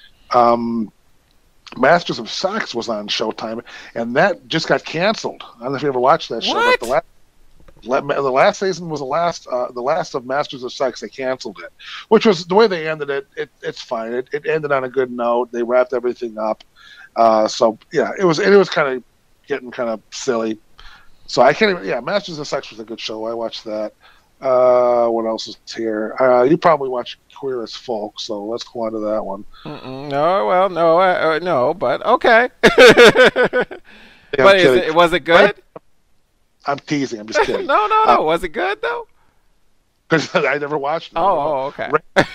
Speaker 1: Masters of Sex was on Showtime, and that just got canceled. I don't know if you ever watched that show.
Speaker 2: What?
Speaker 1: But the last season was the last of Masters of Sex. They canceled it, which was the way they ended it. It's fine. It ended on a good note. They wrapped everything up. So yeah, it was kind of getting kind of silly. So I can't even. Yeah, Masters of Sex was a good show. I watched that. What else is here? You probably watch Queer as Folk, so let's go on to that one.
Speaker 2: No, well, no, no, but okay.
Speaker 1: Yeah,
Speaker 2: But was it good?
Speaker 1: I'm teasing. I'm just kidding.
Speaker 2: No. Was it good though?
Speaker 1: Because I never watched it.
Speaker 2: Okay.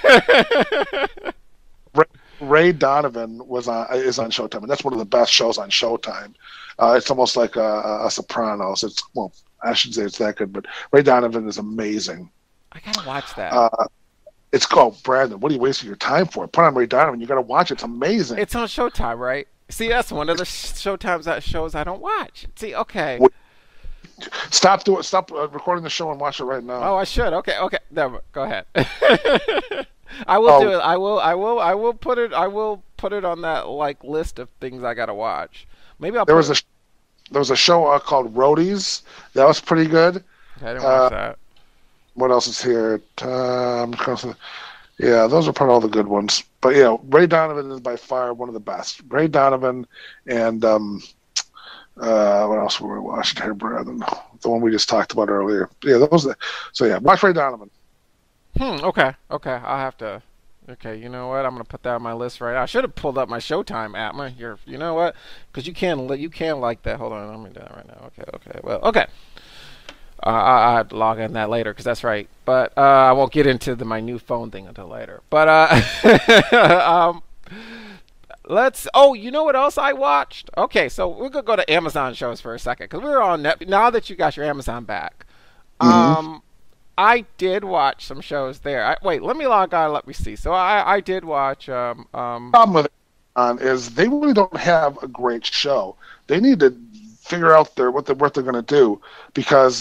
Speaker 1: Ray Donovan is on Showtime, and that's one of the best shows on Showtime. It's almost like a Sopranos. I shouldn't say it's that good, but Ray Donovan is amazing.
Speaker 2: I gotta watch that.
Speaker 1: It's called Brandon. What are you wasting your time for? Put on Ray Donovan. You gotta watch it. It's amazing.
Speaker 2: It's on Showtime, right? See, that's one of the shows I don't watch. See, okay.
Speaker 1: Stop recording the show and watch it right now.
Speaker 2: Oh, I should. Okay. Never. Go ahead. I will do it. I will put it on that list of things I gotta watch. Maybe
Speaker 1: there was a show called Roadies. That was pretty good.
Speaker 2: I didn't watch that.
Speaker 1: What else is here? Yeah, those are probably all the good ones. But yeah, Ray Donovan is by far one of the best. Ray Donovan and what else were we watching here, Brandon? The one we just talked about earlier. Yeah, those. So yeah, watch Ray Donovan.
Speaker 2: Okay. I'll have to. Okay, you know what? I'm gonna put that on my list right now. I should have pulled up my Showtime app. You know what? Because you can like that. Hold on, let me do that right now. Okay. Well, okay. I have to log in that later because that's right. But I won't get into my new phone thing until later. But let's. Oh, you know what else I watched? Okay, so we're gonna go to Amazon shows for a second because we're on now that you got your Amazon back. I did watch some shows there. Wait, let me log on. Let me see. So I did watch.
Speaker 1: Problem with it is they really don't have a great show. They need to figure out what they're going to do because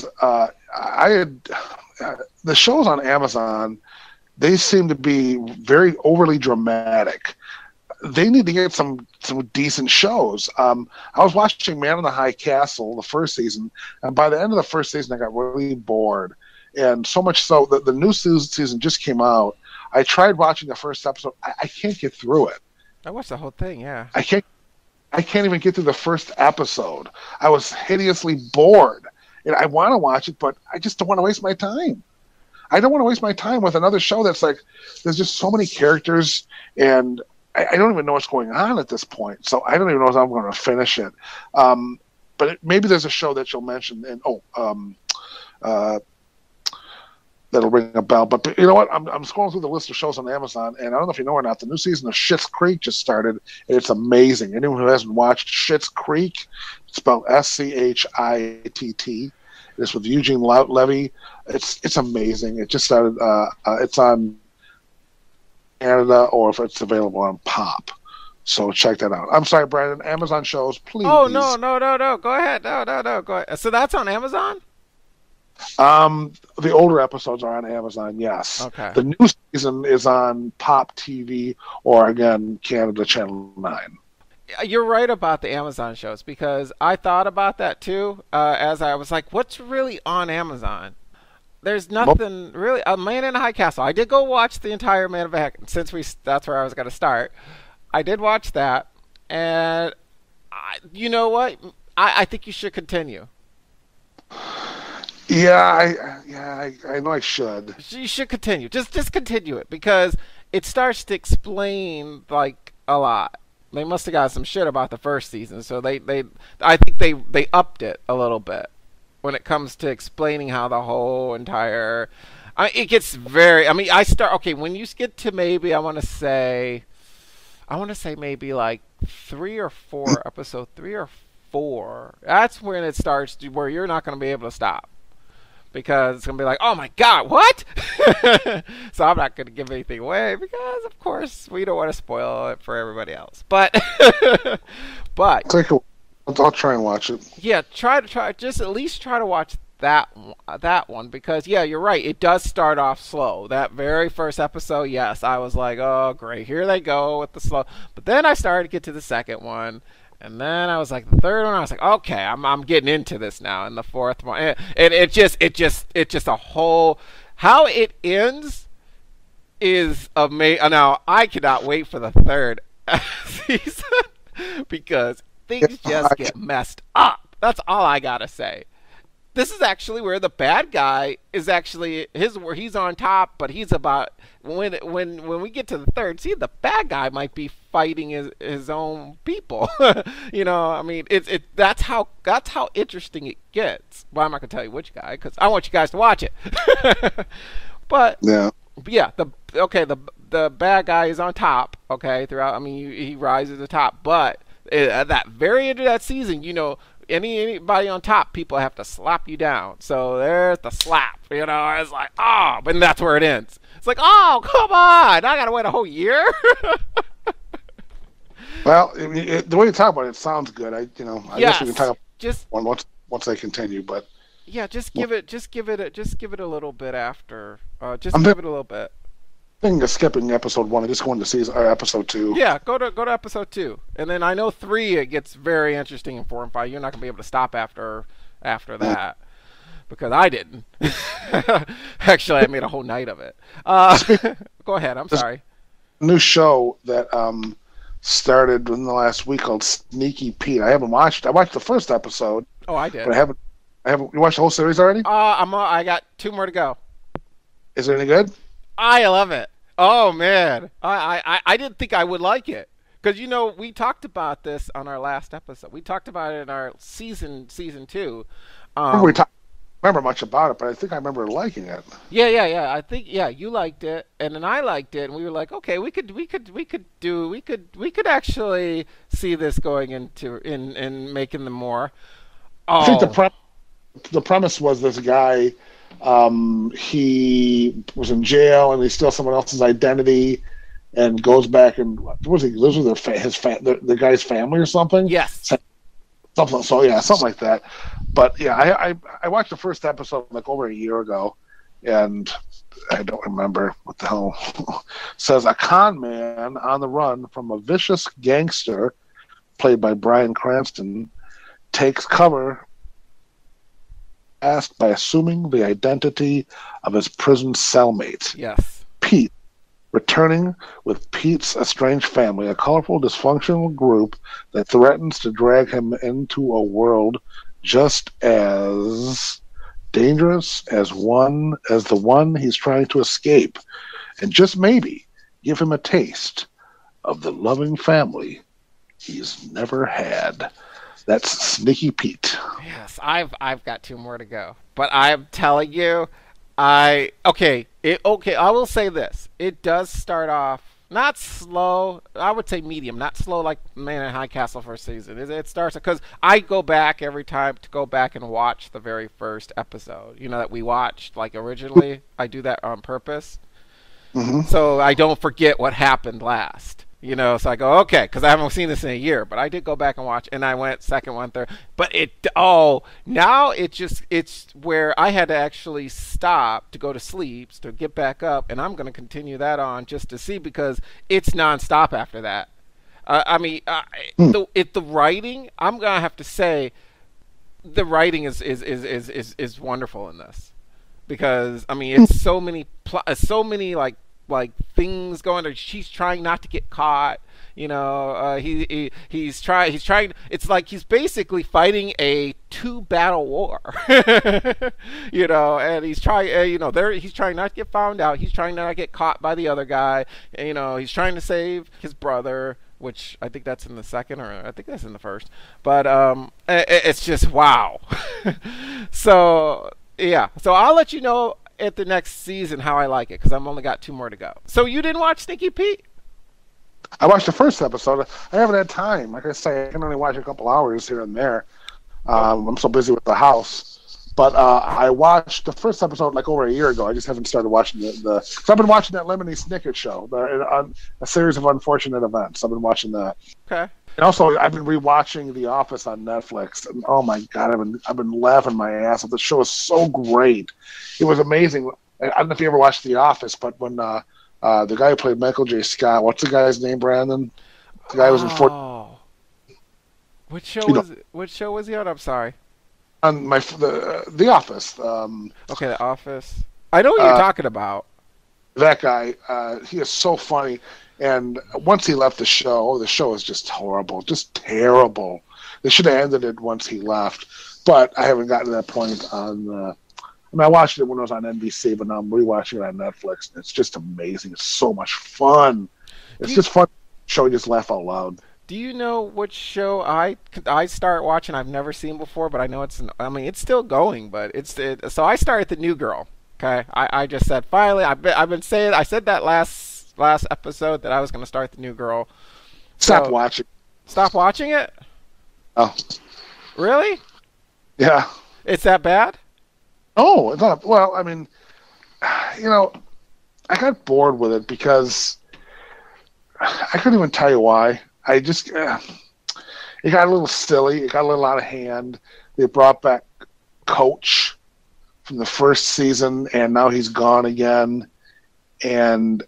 Speaker 1: the shows on Amazon, they seem to be very overly dramatic. They need to get some decent shows. I was watching Man in the High Castle the first season, and by the end of the first season, I got really bored. And so much so that the new season just came out. I tried watching the first episode. I can't get through it.
Speaker 2: I watched the whole thing. Yeah.
Speaker 1: I can't even get through the first episode. I was hideously bored, and I want to watch it, but I just don't want to waste my time. I don't want to waste my time with another show that's like there's just so many characters, and I don't even know what's going on at this point. So I don't even know if I'm going to finish it. But maybe there's a show that you'll mention, and that'll ring a bell. But you know what? I'm scrolling through the list of shows on Amazon, and I don't know if you know or not, the new season of Schitt's Creek just started, and it's amazing. Anyone who hasn't watched Schitt's Creek, it's spelled SCHITT. It's with Eugene Levy. It's amazing. It just started. It's on Canada, or if it's available on Pop. So check that out. I'm sorry, Brandon. Amazon shows, please.
Speaker 2: Oh no! Go ahead. No. Go ahead. So that's on Amazon.
Speaker 1: The older episodes are on Amazon, yes.
Speaker 2: Okay.
Speaker 1: The new season is on Pop TV or again Canada Channel 9.
Speaker 2: You're right about the Amazon shows because I thought about that too. As I was like, what's really on Amazon? There's nothing really. Man in a High Castle. I did go watch the entire Man in a High Castle that's where I was going to start. I did watch that, and you know what? I think you should continue.
Speaker 1: Yeah, I know I should.
Speaker 2: You should continue. Just continue it because it starts to explain a lot. They must have got some shit about the first season, so I think they upped it a little bit when it comes to explaining how the whole entire. It gets very. When you get to maybe I want to say maybe like 3 or 4 episode 3 or 4. That's when it starts to where you're not going to be able to stop. Because it's going to be like, oh my God, what? So I'm not going to give anything away because, of course, we don't want to spoil it for everybody else. But
Speaker 1: I'll try and watch it.
Speaker 2: Yeah, just at least try to watch that one because yeah, you're right. It does start off slow. That very first episode, yes, I was like, oh great, here they go with the slow. But then I started to get to the second one, and then I was like the third one. I was like, okay, I'm getting into this now. And the fourth one, and it just a whole how it ends is amazing. Now I cannot wait for the third season because things just get messed up. That's all I gotta say. This is actually where the bad guy is actually his where he's on top, but he's about when we get to the third see the bad guy might be fighting his own people. I mean that's how interesting it gets. Well, I'm not gonna tell you which guy because I want you guys to watch it. but
Speaker 1: Yeah.
Speaker 2: yeah, the bad guy is on top. Okay, throughout. I mean he rises to the top, but at that very end of that season, anybody on top, people have to slap you down. So there's the slap. It's like, oh, and that's where it ends. It's like, oh, come on, I gotta wait a whole year.
Speaker 1: Well, the way you talk about it sounds good. I guess we can talk about
Speaker 2: just
Speaker 1: one once they continue. But
Speaker 2: yeah, just give it a little bit after. Just
Speaker 1: I'm
Speaker 2: give it a little bit.
Speaker 1: thinking of skipping episode 1. I just wanted to see episode 2.
Speaker 2: Yeah, go to episode 2, and then I know 3 it gets very interesting in 4 and 5. You're not gonna be able to stop after that. Because I didn't. Actually, I made a whole night of it. Go ahead. I'm sorry.
Speaker 1: New show that started in the last week called Sneaky Pete. I haven't watched. I watched the first episode.
Speaker 2: Oh, I did.
Speaker 1: But I haven't. You watched the whole series already?
Speaker 2: I got 2 more to go.
Speaker 1: Is it any good?
Speaker 2: I love it. Oh man, I didn't think I would like it because we talked about this on our last episode. We talked about it in our season 2.
Speaker 1: Remember much about it, but I think I remember liking it.
Speaker 2: Yeah. I think you liked it, and then I liked it, and we were like, okay, we could actually see this going in making them more. Oh.
Speaker 1: I think the premise was this guy, he was in jail and he steals someone else's identity and goes back and he lives with the guy's family or something.
Speaker 2: Yes.
Speaker 1: Something like that. But yeah, I watched the first episode like over a year ago, and I don't remember what the hell. Says a con man on the run from a vicious gangster, played by Bryan Cranston, takes cover asked by assuming the identity of his prison cellmate.
Speaker 2: Yes.
Speaker 1: Pete, returning with Pete's estranged family, a colorful, dysfunctional group that threatens to drag him into a world just as dangerous as the one he's trying to escape, and just maybe give him a taste of the loving family he's never had. That's Sneaky Pete.
Speaker 2: Yes, I've got 2 more to go, but I'm telling you, I will say this: it does start off not slow. I would say medium, not slow like Man in High Castle first season. It starts because I go back every time to go back and watch the very first episode. That we watched like originally. I do that on purpose, so I don't forget what happened last. So I go, okay, because I haven't seen this in a year, but I did go back and watch, and I went second one, third. But now it's where I had to actually stop to go to sleep, to get back up, and I'm going to continue that on just to see because it's nonstop after that. The writing, I'm going to have to say, the writing is wonderful in this because it's so many things going on. She's trying not to get caught. He's trying. It's like he's basically fighting a 2 battle war. And he's trying. He's trying not to get found out. He's trying not to get caught by the other guy. He's trying to save his brother, which I think that's in the second, or I think that's in the first. But it's just wow. So I'll let you know at the next season how I like it because I've only got 2 more to go. So you didn't watch Sneaky Pete?
Speaker 1: I watched the first episode. I haven't had time. Like I say, I can only watch a couple hours here and there. I'm so busy with the house. But I watched the first episode like over a year ago. I just haven't started watching so I've been watching that Lemony Snicket show, a series of unfortunate events. I've been watching that.
Speaker 2: Okay.
Speaker 1: And also, I've been rewatching The Office on Netflix, and oh my god, I've been laughing my ass off. The show is so great. It was amazing. I don't know if you ever watched The Office, but when the guy who played Michael J. Scott, what's the guy's name, Brandon? The guy who was in Fort.
Speaker 2: Oh, what show
Speaker 1: You know,
Speaker 2: was it? What show was he on? I'm sorry.
Speaker 1: on the Office.
Speaker 2: Okay, The Office. I know what you're
Speaker 1: Uh,
Speaker 2: talking about.
Speaker 1: that guy, he is so funny. And once he left the show is just horrible, just terrible. They should have ended it once he left, but I haven't gotten to that point on. I mean, I watched it when it was on NBC, but now I'm rewatching it on Netflix, and it's just amazing. It's so much fun.
Speaker 2: Do
Speaker 1: It's
Speaker 2: you,
Speaker 1: just fun. Show you just laugh out loud.
Speaker 2: do you know which show I start watching? I've never seen before, but I know I mean, it's still going, but so I started the New Girl. Okay, I just said finally. I've been saying I said that last episode that I was going to start the New Girl.
Speaker 1: Stop
Speaker 2: So
Speaker 1: watching.
Speaker 2: stop watching it.
Speaker 1: Oh,
Speaker 2: Really?
Speaker 1: yeah.
Speaker 2: It's that bad?
Speaker 1: Oh, it's not. Well, I mean, you know, I got bored with it because I couldn't even tell you why. I just it got a little silly. It got a little out of hand. They brought back Coach from the first season, and now he's gone again. And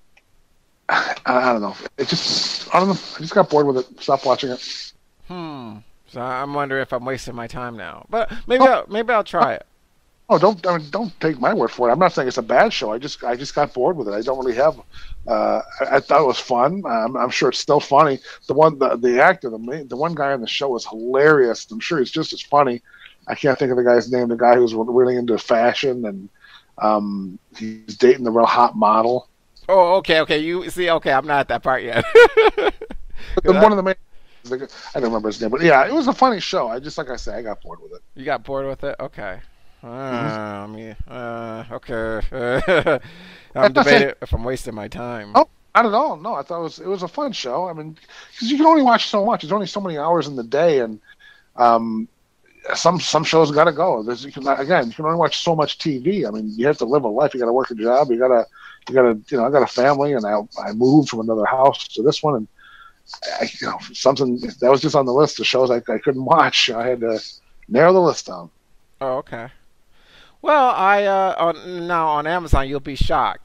Speaker 1: I don't know. I don't know. I just got bored with it. Stopped watching it.
Speaker 2: Hmm. So I'm wondering if I'm wasting my time now. But
Speaker 1: Oh,
Speaker 2: maybe I'll try it.
Speaker 1: oh, don't take my word for it. I'm not saying it's a bad show. I just got bored with it. I don't really have. I thought it was fun. I'm sure it's still funny. The actor, the one guy on the show is hilarious. I'm sure he's just as funny. I can't think of the guy's name. The guy who's really into fashion and he's dating the real hot model.
Speaker 2: Oh, okay. You see, okay, I'm not at that part yet.
Speaker 1: One of the main. I don't remember his name, but yeah, it was a funny show. Like I say, I got bored with it.
Speaker 2: You got bored with it? Okay.
Speaker 1: Mm-hmm.
Speaker 2: I mean, okay. I'm
Speaker 1: That's not saying
Speaker 2: debating if I'm wasting my time.
Speaker 1: no, not at all. No, I thought it was a fun show. I mean, because you can only watch so much. There's only so many hours in the day, and um, some shows got to go. You can only watch so much TV. I mean, you have to live a life. You got to work a job. I got a family, and I moved from another house to this one, and something that was just on the list of shows I couldn't watch. I had to narrow the list down.
Speaker 2: Oh, okay. Well, now on Amazon you'll be shocked.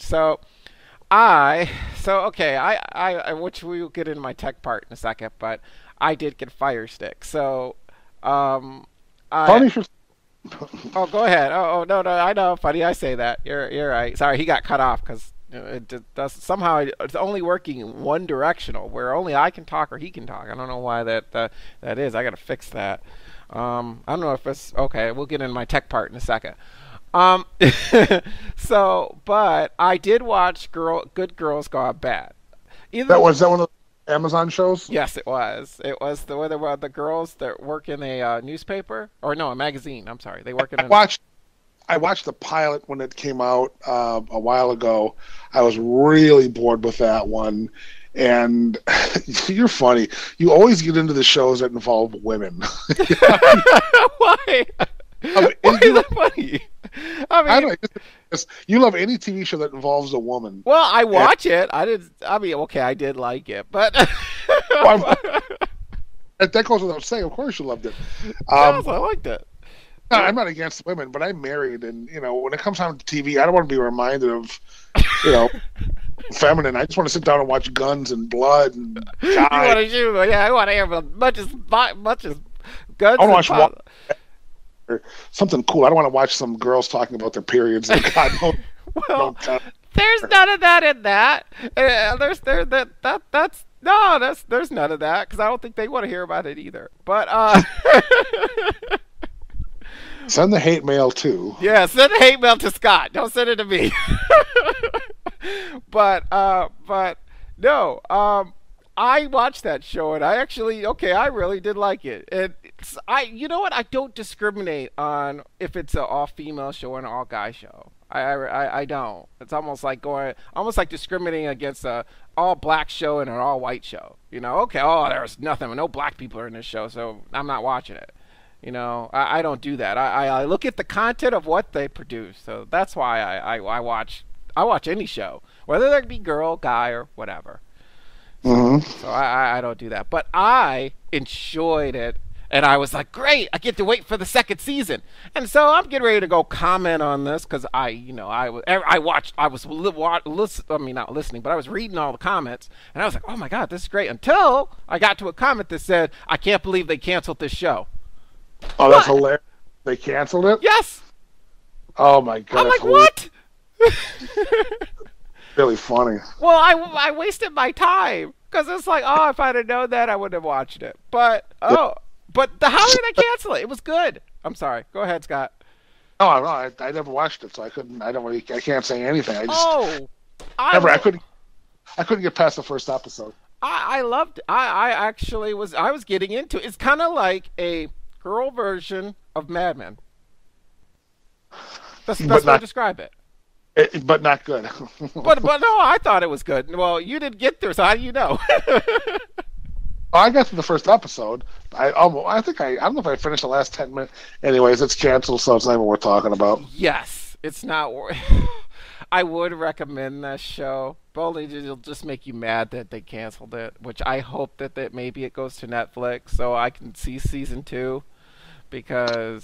Speaker 2: Okay, which we'll get into my tech part in a second, but I did get Fire Stick. Um, I
Speaker 1: Funny for
Speaker 2: Oh, go ahead. No, I know. Funny, I say that. You're right. Sorry, he got cut off because it does somehow it's only working in one directional, where only I can talk or he can talk. I don't know why that is. I got to fix that. I don't know if it's okay. We'll get into my tech part in a second. Um, but I did watch Good Girls Gone Bad.
Speaker 1: that
Speaker 2: Either
Speaker 1: was that one of the Amazon shows.
Speaker 2: Yes, it was. It was the girls that work in a newspaper or no, a magazine. I'm sorry, they work in
Speaker 1: I
Speaker 2: a.
Speaker 1: watched I watched the pilot when it came out a while ago. I was really bored with that one. And you're funny. You always get into the shows that involve women.
Speaker 2: Why?
Speaker 1: I mean,
Speaker 2: Why is
Speaker 1: you,
Speaker 2: that funny? I
Speaker 1: I
Speaker 2: mean,
Speaker 1: don't know. You love any TV show that involves a woman.
Speaker 2: well, I
Speaker 1: And,
Speaker 2: watch it. I did. I mean, okay, I did like it, but
Speaker 1: well, that goes without saying. Of course, you loved it.
Speaker 2: yes,
Speaker 1: Um,
Speaker 2: I liked it.
Speaker 1: no, I'm not against women, but I'm married, and when it comes on to TV, I don't want to be reminded of, you know, feminine. I just want to sit down and watch guns and blood and
Speaker 2: You want
Speaker 1: die.
Speaker 2: to shoot? Yeah, I want to hear as much as guns
Speaker 1: I want
Speaker 2: and
Speaker 1: to watch
Speaker 2: pop.
Speaker 1: or something cool. I don't want to watch some girls talking about their periods. And God,
Speaker 2: Well,
Speaker 1: don't tell.
Speaker 2: there's none of that in that. That's no, there's none of that because I don't think they want to hear about it either. But
Speaker 1: Send the hate mail too.
Speaker 2: yeah, send a hate mail to Scott. Don't send it to me. But no. I watched that show and I actually I really did like it. And you know what? I don't discriminate on if it's an all female show or an all guy show. I don't. It's almost like discriminating against a all black show and an all white show. Okay, there's nothing, no black people are in this show, so I'm not watching it. I don't do that. I look at the content of what they produce. So that's why I watch any show, whether it be girl, guy, or whatever.
Speaker 1: Mm-hmm.
Speaker 2: So I don't do that. But I enjoyed it. And I was like, great, I get to wait for the second season. And so I'm getting ready to go comment on this because I watched, I was I mean, not listening, but I was reading all the comments. And I was like, oh my God, this is great. Until I got to a comment that said, I can't believe they canceled this show.
Speaker 1: Oh, that's hilarious. They canceled it?
Speaker 2: Yes.
Speaker 1: Oh my God.
Speaker 2: I'm like, what?
Speaker 1: Really funny.
Speaker 2: Well, I wasted my time because it's like, oh, if I'd have known that, I wouldn't have watched it. But how did I cancel it? It was good. I'm sorry. Go ahead, Scott.
Speaker 1: No, no, I never watched it, so I couldn't. I can't say anything. I couldn't get past the first episode.
Speaker 2: I loved. I actually was. I was getting into it. It's kind of like a girl version of Mad Men. That's the best way to describe it.
Speaker 1: But not good.
Speaker 2: but no, I thought it was good. Well, you didn't get there, so how do you know?
Speaker 1: I got to the first episode. I don't know if I finished the last 10 minutes. Anyways, it's canceled, so it's not even worth talking about.
Speaker 2: Yes, it's not worth. I would recommend that show, but only it'll just make you mad that they canceled it. Which I hope that maybe it goes to Netflix so I can see season 2, because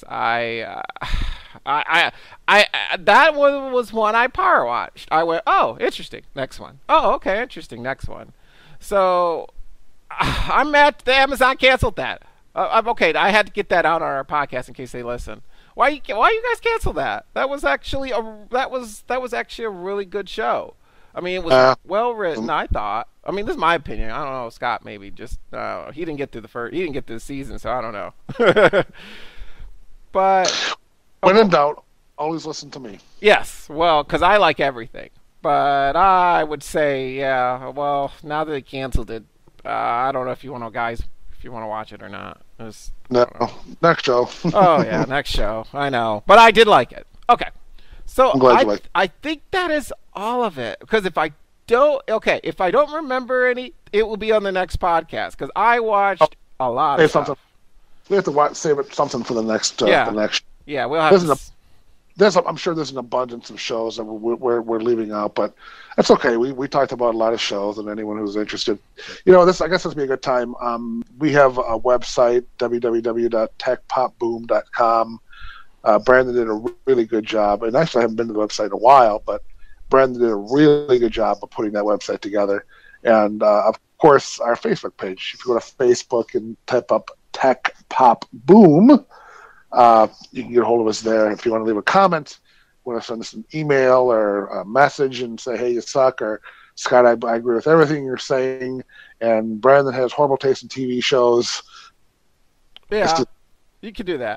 Speaker 2: that one was one I power watched. I went, oh, interesting, next one. Oh, okay, interesting, next one. So I'm mad that Amazon canceled that. I'm okay. I had to get that out on our podcast in case they listen. Why you guys cancel that? That was actually a really good show. I mean, it was well written, I thought. I mean, this is my opinion. I don't know, Scott maybe just he didn't get through he didn't get through the season, so I don't know. But
Speaker 1: when in doubt, always listen to me.
Speaker 2: Yes, well, because I like everything. But I would say, yeah, well, now that they canceled it, I don't know if you want to, guys, if you want to watch it or not.
Speaker 1: No, next show.
Speaker 2: Oh yeah, next show. I know, but I did like it. Okay, so I think that is all of it. Because if I don't remember any, it will be on the next podcast. Because I watched a lot of stuff.
Speaker 1: We have to save something for the next.
Speaker 2: Yeah, we'll have.
Speaker 1: I'm sure there's an abundance of shows that we're leaving out, but that's okay. We talked about a lot of shows, and anyone who's interested, I guess this would be a good time. We have a website, www.techpopboom.com. Brandon did a really good job, and actually I haven't been to the website in a while, but Brandon did a really good job of putting that website together. And of course, our Facebook page. If you go to Facebook and type up Tech Pop Boom, you can get a hold of us there. If you want to leave a comment, want to send us an email or a message and say, hey, you suck, or Scott, I agree with everything you're saying, and Brandon has horrible taste in TV shows.
Speaker 2: Yeah, you can do that.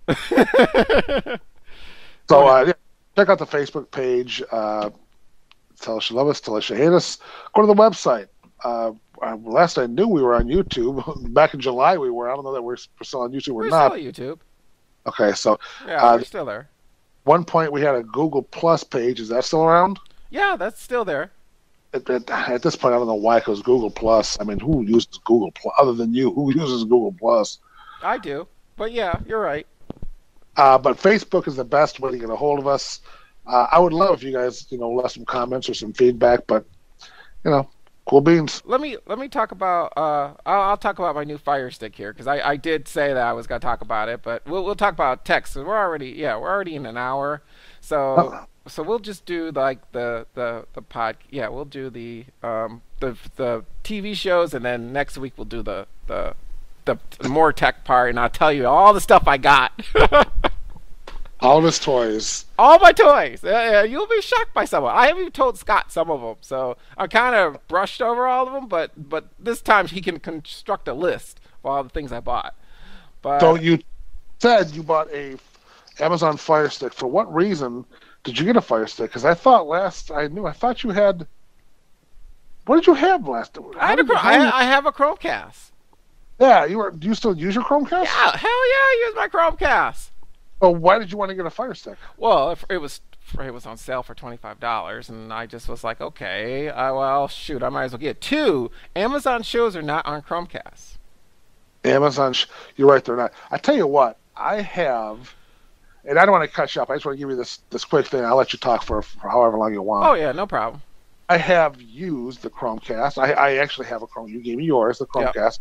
Speaker 1: So check out the Facebook page. Tell us you love us, tell us you hate us. Go to the website. Last I knew, we were on YouTube. Back in July, we were. I don't know that we're still on YouTube or not.
Speaker 2: We're still on YouTube.
Speaker 1: Okay, so
Speaker 2: yeah, we're still there.
Speaker 1: One point we had a Google Plus page. Is that still around?
Speaker 2: Yeah, that's still there.
Speaker 1: At this point, I don't know why, because Google Plus. I mean, who uses Google Plus other than you? Who uses Google Plus?
Speaker 2: I do, but yeah, you're right.
Speaker 1: But Facebook is the best way to get a hold of us. I would love if you guys, left some comments or some feedback. But cool beans.
Speaker 2: Let me talk about. I'll talk about my new Fire Stick here, because I did say that I was going to talk about it, but we'll talk about text. We're already in an hour, so we'll just do like the pod. Yeah, we'll do the TV shows, and then next week we'll do the more tech part, and I'll tell you all the stuff I got.
Speaker 1: All his toys.
Speaker 2: All my toys. You'll be shocked by some of them. I haven't even told Scott some of them, so I kind of brushed over all of them, but this time he can construct a list of all the things I bought. But
Speaker 1: so you said you bought a Amazon Fire Stick. For what reason did you get a Fire Stick? Because I thought you had. What did you have last?
Speaker 2: I have a Chromecast.
Speaker 1: Yeah, do you still use your Chromecast?
Speaker 2: Yeah, hell yeah, I use my Chromecast.
Speaker 1: So why did you want to get a Fire Stick?
Speaker 2: Well, it was on sale for $25, and I just was like, okay, well, shoot, I might as well get two. Amazon shows are not on Chromecast.
Speaker 1: You're right, they're not. I tell you what, I have, and I don't want to cut you up. I just want to give you this quick thing. I'll let you talk for however long you want.
Speaker 2: Oh yeah, no problem.
Speaker 1: I have used the Chromecast. I actually have a Chrome. You gave me yours, the
Speaker 2: Yep.
Speaker 1: Chromecast.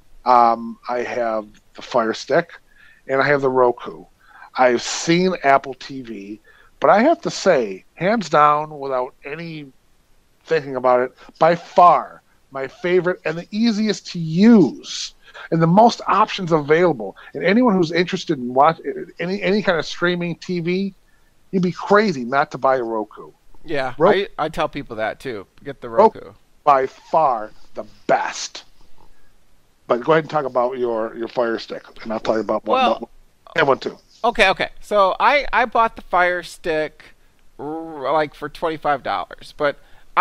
Speaker 1: I have the Fire Stick, and I have the Roku. I've seen Apple TV, but I have to say, hands down, without any thinking about it, by far my favorite and the easiest to use, and the most options available. And anyone who's interested in watching any kind of streaming TV, you'd be crazy not to buy a Roku.
Speaker 2: Yeah,
Speaker 1: Roku,
Speaker 2: I tell people that too. Get the
Speaker 1: Roku
Speaker 2: Roku.
Speaker 1: by far the best. But go ahead and talk about your Fire Stick, and I'll tell you about
Speaker 2: Well,
Speaker 1: I have one too.
Speaker 2: okay. So I bought the Fire Stick like for $25, but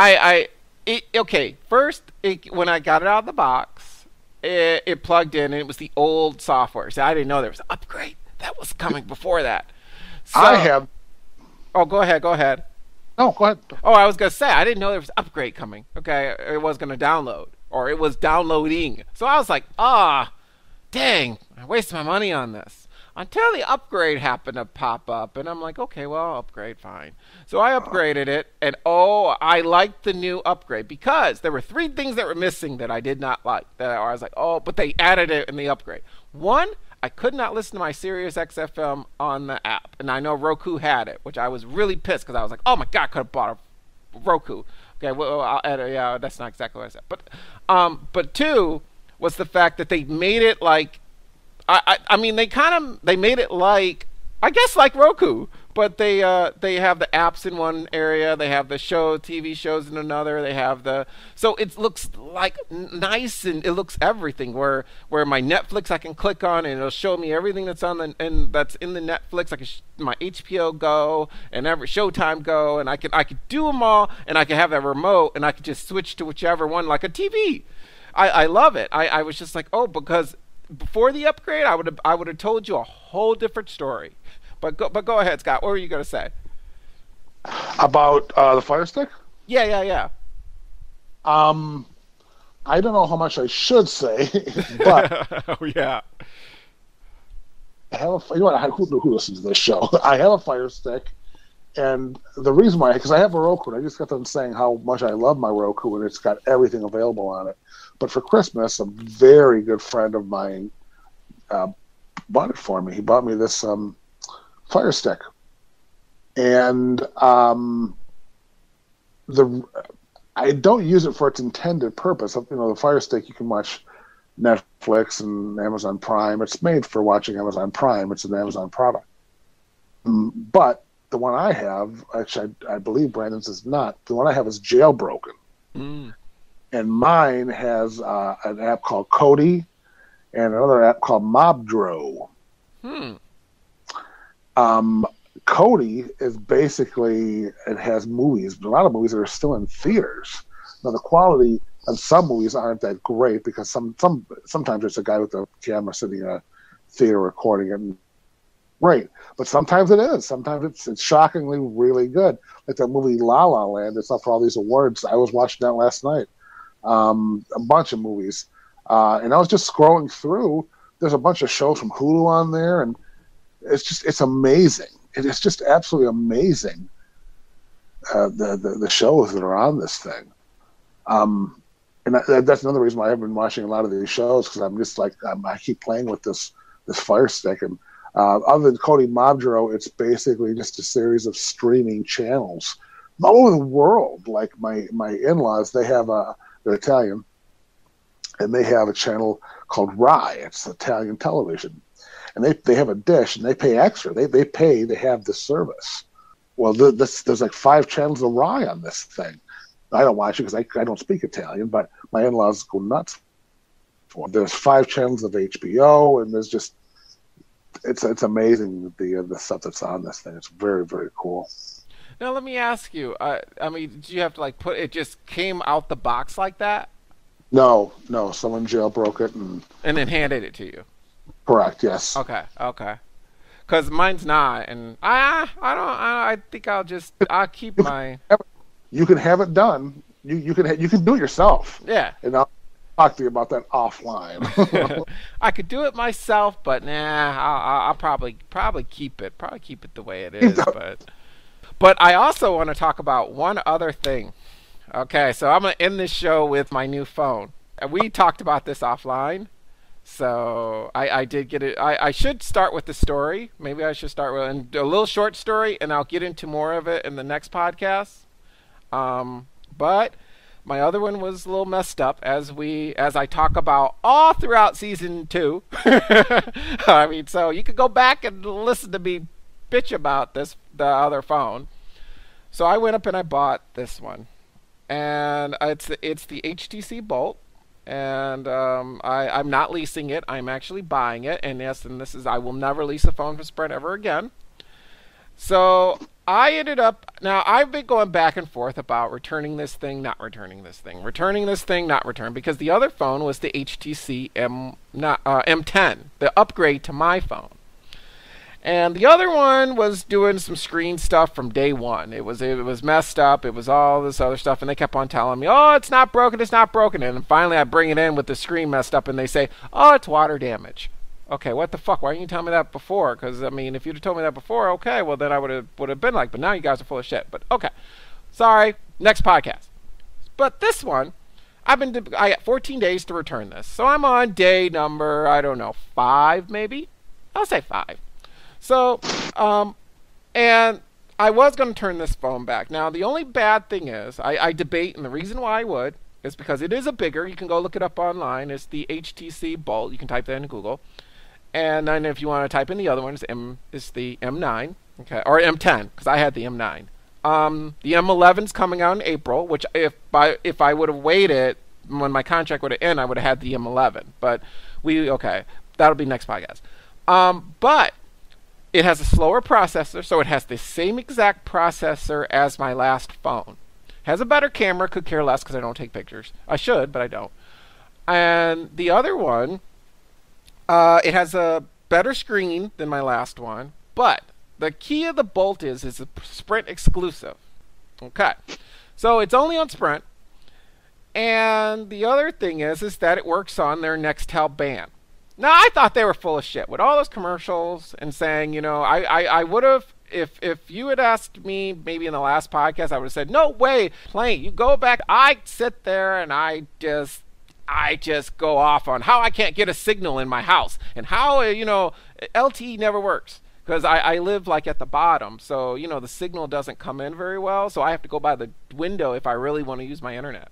Speaker 2: okay. First, when I got it out of the box, it plugged in and it was the old software. So I didn't know there was an upgrade that was coming before that.
Speaker 1: I
Speaker 2: So,
Speaker 1: have
Speaker 2: oh, go ahead, go ahead.
Speaker 1: no. Go ahead.
Speaker 2: Oh, I was gonna say I didn't know there was an upgrade coming. Okay, it was gonna download or it was downloading. So I was like, dang, I wasted my money on this. Until the upgrade happened to pop up, and I'm like, okay, well, I'll upgrade, fine. So I upgraded it, and I liked the new upgrade because there were three things that were missing that I did not like. That I was like, oh, but they added it in the upgrade. One, I could not listen to my Sirius XFM on the app, and I know Roku had it, which I was really pissed because I was like, oh my god, I could have bought a Roku. Okay, well, I'll edit. Yeah, that's not exactly what I said, but two was the fact that they made it like I mean they made it like I guess like Roku, but they have the apps in one area, they have the TV shows in another, they have the so it looks like nice and it looks everything where my Netflix I can click on and it'll show me everything that's on the and that's in the Netflix. I can my HBO Go and every Showtime Go, and I could do them all, and I can have that remote and I could just switch to whichever one like a TV. I love it. I was just like, oh, because before the upgrade, I would have told you a whole different story. But go ahead, Scott. What were you gonna say?
Speaker 1: About the Fire Stick.
Speaker 2: Yeah.
Speaker 1: Um, I don't know how much I should say, but
Speaker 2: Oh yeah.
Speaker 1: I have you know what? Who listens to this show? I have a Fire Stick, and the reason why, because I have a Roku, and I just got done saying how much I love my Roku, and it's got everything available on it. But for Christmas, a very good friend of mine bought it for me. He bought me this Fire Stick, and the I don't use it for its intended purpose. You know, the Fire Stick, you can watch Netflix and Amazon Prime. It's made for watching Amazon Prime. It's an Amazon product. But the one I have, actually, I believe Brandon's is not. The one I have is jailbroken.
Speaker 2: Mm.
Speaker 1: And mine has an app called Kodi and another app called Mobdro.
Speaker 2: Hmm.
Speaker 1: Kodi is basically, it has movies, but a lot of movies that are still in theaters. Now, the quality of some movies aren't that great because sometimes it's a guy with a camera sitting in a theater recording it. And great, but sometimes it is. Sometimes it's shockingly really good. Like that movie La La Land. It's up for all these awards. I was watching that last night. A bunch of movies, and I was just scrolling through. There's a bunch of shows from Hulu on there, and it's amazing. It's just absolutely amazing. The shows that are on this thing, and that's another reason why I've been watching a lot of these shows, because I'm just like I keep playing with this Fire Stick. And other than Kodi Mobdro, it's basically just a series of streaming channels all over the world. Like my in-laws, they're Italian, and they have a channel called Rai. It's Italian television, and they have a dish, and they pay extra. They pay to have this service. Well, there's like 5 channels of Rai on this thing. I don't watch it because I don't speak Italian, but my in-laws go nuts for it. There's 5 channels of HBO, and there's just it's amazing the stuff that's on this thing. It's very, very cool.
Speaker 2: Now let me ask you. I mean, did you have to like put it? Just came out the box like that,
Speaker 1: No, someone jailbroke it, and
Speaker 2: and then handed it to you.
Speaker 1: correct, yes.
Speaker 2: Okay. Cause mine's not, and I don't. I think I'll keep my.
Speaker 1: You can have it done. You can do it yourself,
Speaker 2: Yeah.
Speaker 1: and I'll talk to you about that offline.
Speaker 2: I could do it myself, but nah. I'll probably keep it. Probably keep it the way it is. But I also want to talk about one other thing. Okay, so I'm gonna end this show with my new phone. We talked about this offline, so I did get it. I should start with the story. Maybe I should start with a little short story, and I'll get into more of it in the next podcast. But my other one was a little messed up, as I talk about all throughout season 2. I mean, so you could go back and listen to me bitch about the other phone. So I went up and I bought this one, and it's the HTC Bolt, and I'm not leasing it. I'm actually buying it, and yes, and this is I will never lease a phone from Sprint ever again. So I ended up now I've been going back and forth about returning this thing, not returning this thing, returning this thing, not return, because the other phone was the HTC M10, the upgrade to my phone. And the other one was doing some screen stuff from day one. It was messed up. It was all this other stuff, and they kept on telling me, "Oh, it's not broken. It's not broken." And then finally, I bring it in with the screen messed up, and they say, "Oh, it's water damage." Okay, what the fuck? Why didn't you tell me that before? Because I mean, if you'd have told me that before, okay, well then I would have been like, but now you guys are full of shit. But okay, sorry. Next podcast. But this one, I got 14 days to return this, so I'm on day number 5 maybe. I'll say 5. So, and I was going to turn this phone back. Now, the only bad thing is, I debate, and the reason why I would is because it is a bigger, you can go look it up online, it's the HTC Bolt, you can type that into Google, and then if you want to type in the other one, it's the M9, okay, or M10, because I had the M9. The M11's coming out in April, which if I would have waited, when my contract would have ended, I would have had the M11, but that'll be next podcast. But it has a slower processor, so it has the same exact processor as my last phone. Has a better camera, could care less because I don't take pictures. I should, but I don't. And the other one, it has a better screen than my last one, but the key of the Bolt is a Sprint exclusive. Okay, so it's only on Sprint, and the other thing is that it works on their Nextel band. Now, I thought they were full of shit with all those commercials and saying, I would have, if you had asked me maybe in the last podcast, I would have said, no way, Plane, you go back. I sit there and I just go off on how I can't get a signal in my house and how, LTE never works. Because I live like at the bottom, so, the signal doesn't come in very well, so I have to go by the window if I really want to use my internet.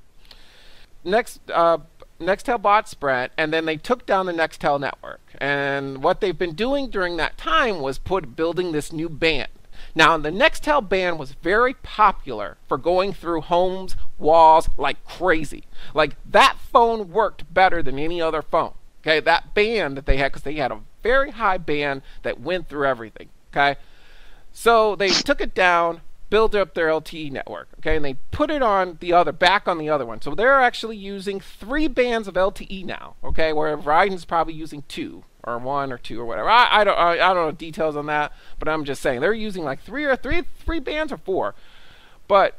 Speaker 2: Nextel bought Sprint, and then they took down the Nextel network. And what they've been doing during that time was building this new band. Now, the Nextel band was very popular for going through homes, walls like crazy. Like, that phone worked better than any other phone. Okay, that band that they had, because they had a very high band that went through everything. Okay, so they took it down, build up their LTE network, okay, and they put it back on the other one. So they're actually using 3 bands of LTE now, okay, where Verizon's probably using 2 or 1 or 2 or whatever. I don't know details on that, but I'm just saying they're using like 3 bands or 4. But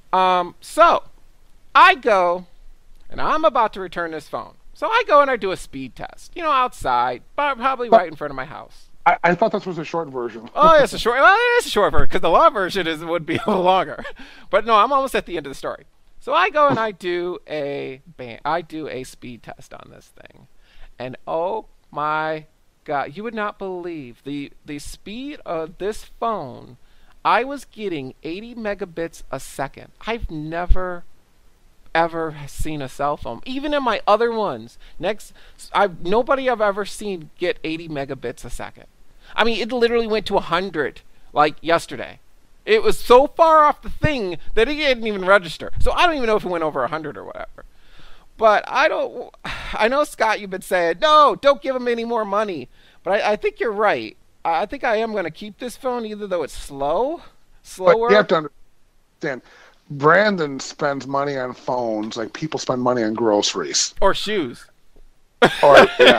Speaker 2: so I go and I'm about to return this phone. So I go and I do a speed test, outside, probably right in front of my house.
Speaker 1: I thought this was a short version.
Speaker 2: Oh, it's a short. Well, it is a short version because the long version would be a little longer. But no, I'm almost at the end of the story. So I go and I do a speed test on this thing, and oh my God, you would not believe the speed of this phone. I was getting 80 megabits a second. I've never ever seen a cell phone, even in my other ones. Nobody I've ever seen get 80 megabits a second. I mean, it literally went to 100 like yesterday. It was so far off the thing that it didn't even register. So I don't even know if it went over 100 or whatever. But I know, Scott, you've been saying, no, don't give him any more money. But I think you're right. I think I am going to keep this phone, even though it's slower.
Speaker 1: But you have to understand, Brandon spends money on phones like people spend money on groceries.
Speaker 2: Or shoes.
Speaker 1: Or, yeah.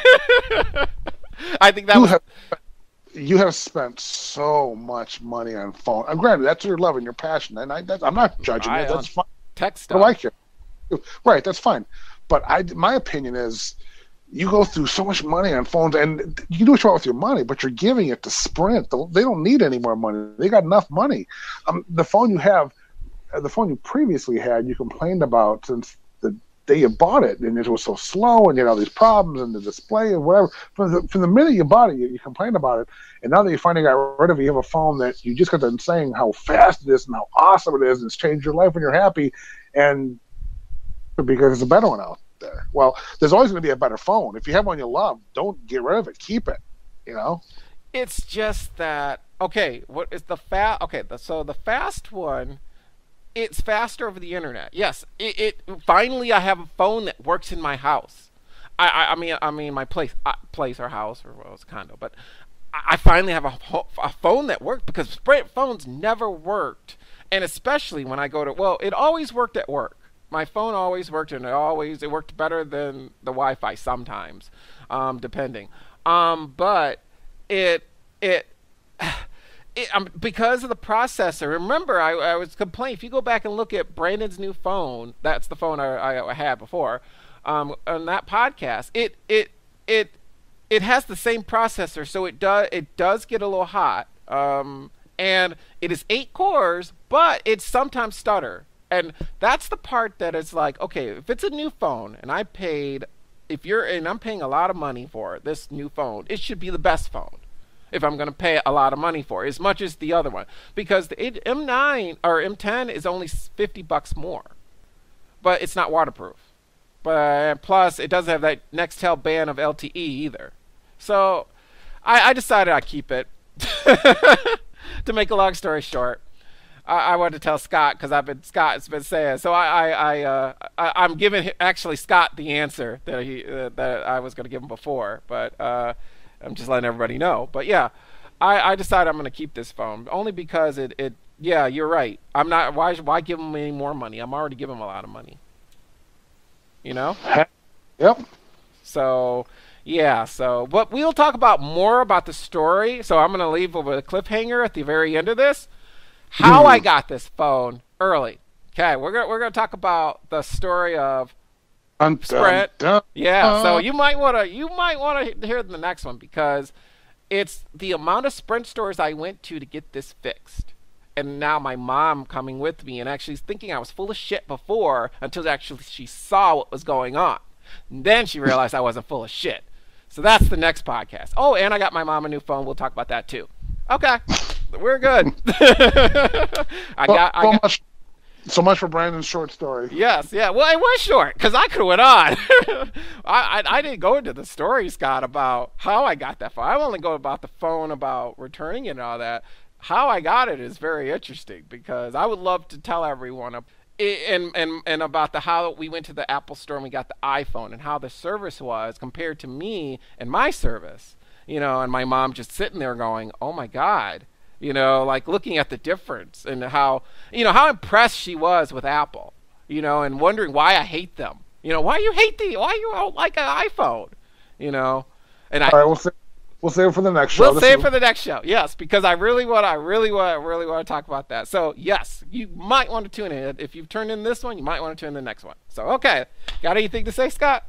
Speaker 2: I think that
Speaker 1: you have spent so much money on phone. And granted, that's your love and your passion, and I'm not judging you. That's fine.
Speaker 2: Tech stuff.
Speaker 1: I like it. Right, that's fine. But my opinion is, you go through so much money on phones, and you can do what you want with your money, but you're giving it to Sprint. They don't need any more money. They got enough money. The phone you have, the phone you previously had, you complained about since the day you bought it, and it was so slow, and you had all these problems, and the display, and whatever. From the minute you bought it, you complained about it, and now that you finally got rid of it, you have a phone that you just got done saying how fast it is and how awesome it is, and it's changed your life, and you're happy, and because there's a better one out there. Well, there's always going to be a better phone. If you have one you love, don't get rid of it. Keep it. You know.
Speaker 2: It's just that, okay, what is the fast? Okay, so the fast one, it's faster over the internet. Yes, it finally I have a phone that works in my house. I mean my place or house, or well, it's a condo, but I finally have a phone that worked, because Sprint phones never worked, and especially when I go to, well, it always worked at work. My phone always worked, and it worked better than the Wi-Fi sometimes, depending. But it because of the processor. Remember, I was complaining. If you go back and look at Brandon's new phone, that's the phone I had before, on that podcast. It has the same processor, so it does get a little hot. And it is 8 cores, but it sometimes stutter. And that's the part that is like, okay, if it's a new phone and I'm paying a lot of money for this new phone, it should be the best phone. If I'm going to pay a lot of money for it, as much as the other one, because the M9 or M10 is only $50 more, but it's not waterproof. But plus, it doesn't have that Nextel band of LTE either. So I decided I'd keep it. To make a long story short, I wanted to tell Scott, because Scott's been saying. So I'm giving actually Scott the answer that I was going to give him before, but I'm just letting everybody know. But yeah, I decided I'm going to keep this phone, only because it yeah, you're right. I'm not. Why give him any more money? I'm already giving him a lot of money. You know.
Speaker 1: Yep.
Speaker 2: So. Yeah, but we'll talk more about the story. So I'm going to leave with a cliffhanger at the very end of this. How I got this phone early. Okay, we're gonna talk about the story of Sprint. Yeah, so you might want to hear the next one, because it's the amount of Sprint stores I went to get this fixed. And now my mom coming with me and actually thinking I was full of shit before, until actually she saw what was going on. And then she realized I wasn't full of shit. So that's the next podcast. Oh, and I got my mom a new phone. We'll talk about that too. Okay, we're good.
Speaker 1: So much for Brandon's short story.
Speaker 2: Yes, yeah. Well, it was short, because I could have went on. I didn't go into the story, Scott, about how I got that phone. I only go about the phone, about returning it and all that. How I got it is very interesting, because I would love to tell everyone and about how we went to the Apple store and we got the iPhone, and how the service was compared to me and my service, and my mom just sitting there going, oh my God, like looking at the difference, and how impressed she was with Apple, and wondering why I hate them, why you don't like an iPhone, and
Speaker 1: all right, we'll save it for the next show.
Speaker 2: We'll save it for the next show. Yes, because I really want to talk about that. So yes, you might want to tune in. If you've turned in this one, you might want to tune in the next one. So okay, got anything to say, Scott?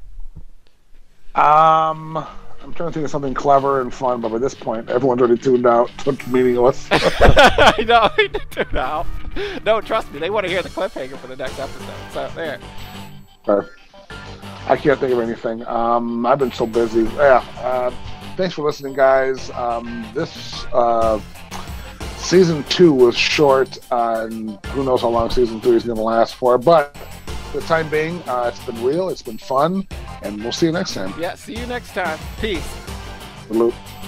Speaker 1: I'm trying to think of something clever and fun, but by this point, everyone's already tuned out. It's meaningless.
Speaker 2: I know, he did tune out. No, trust me, they want to hear the cliffhanger for the next episode. So there.
Speaker 1: Okay. I can't think of anything. I've been so busy. Yeah. Thanks for listening, guys. This season 2 was short, and who knows how long season 3 is going to last for. But for the time being, it's been real, it's been fun, and we'll see you next time.
Speaker 2: Yeah, see you next time. Peace.
Speaker 1: Salute.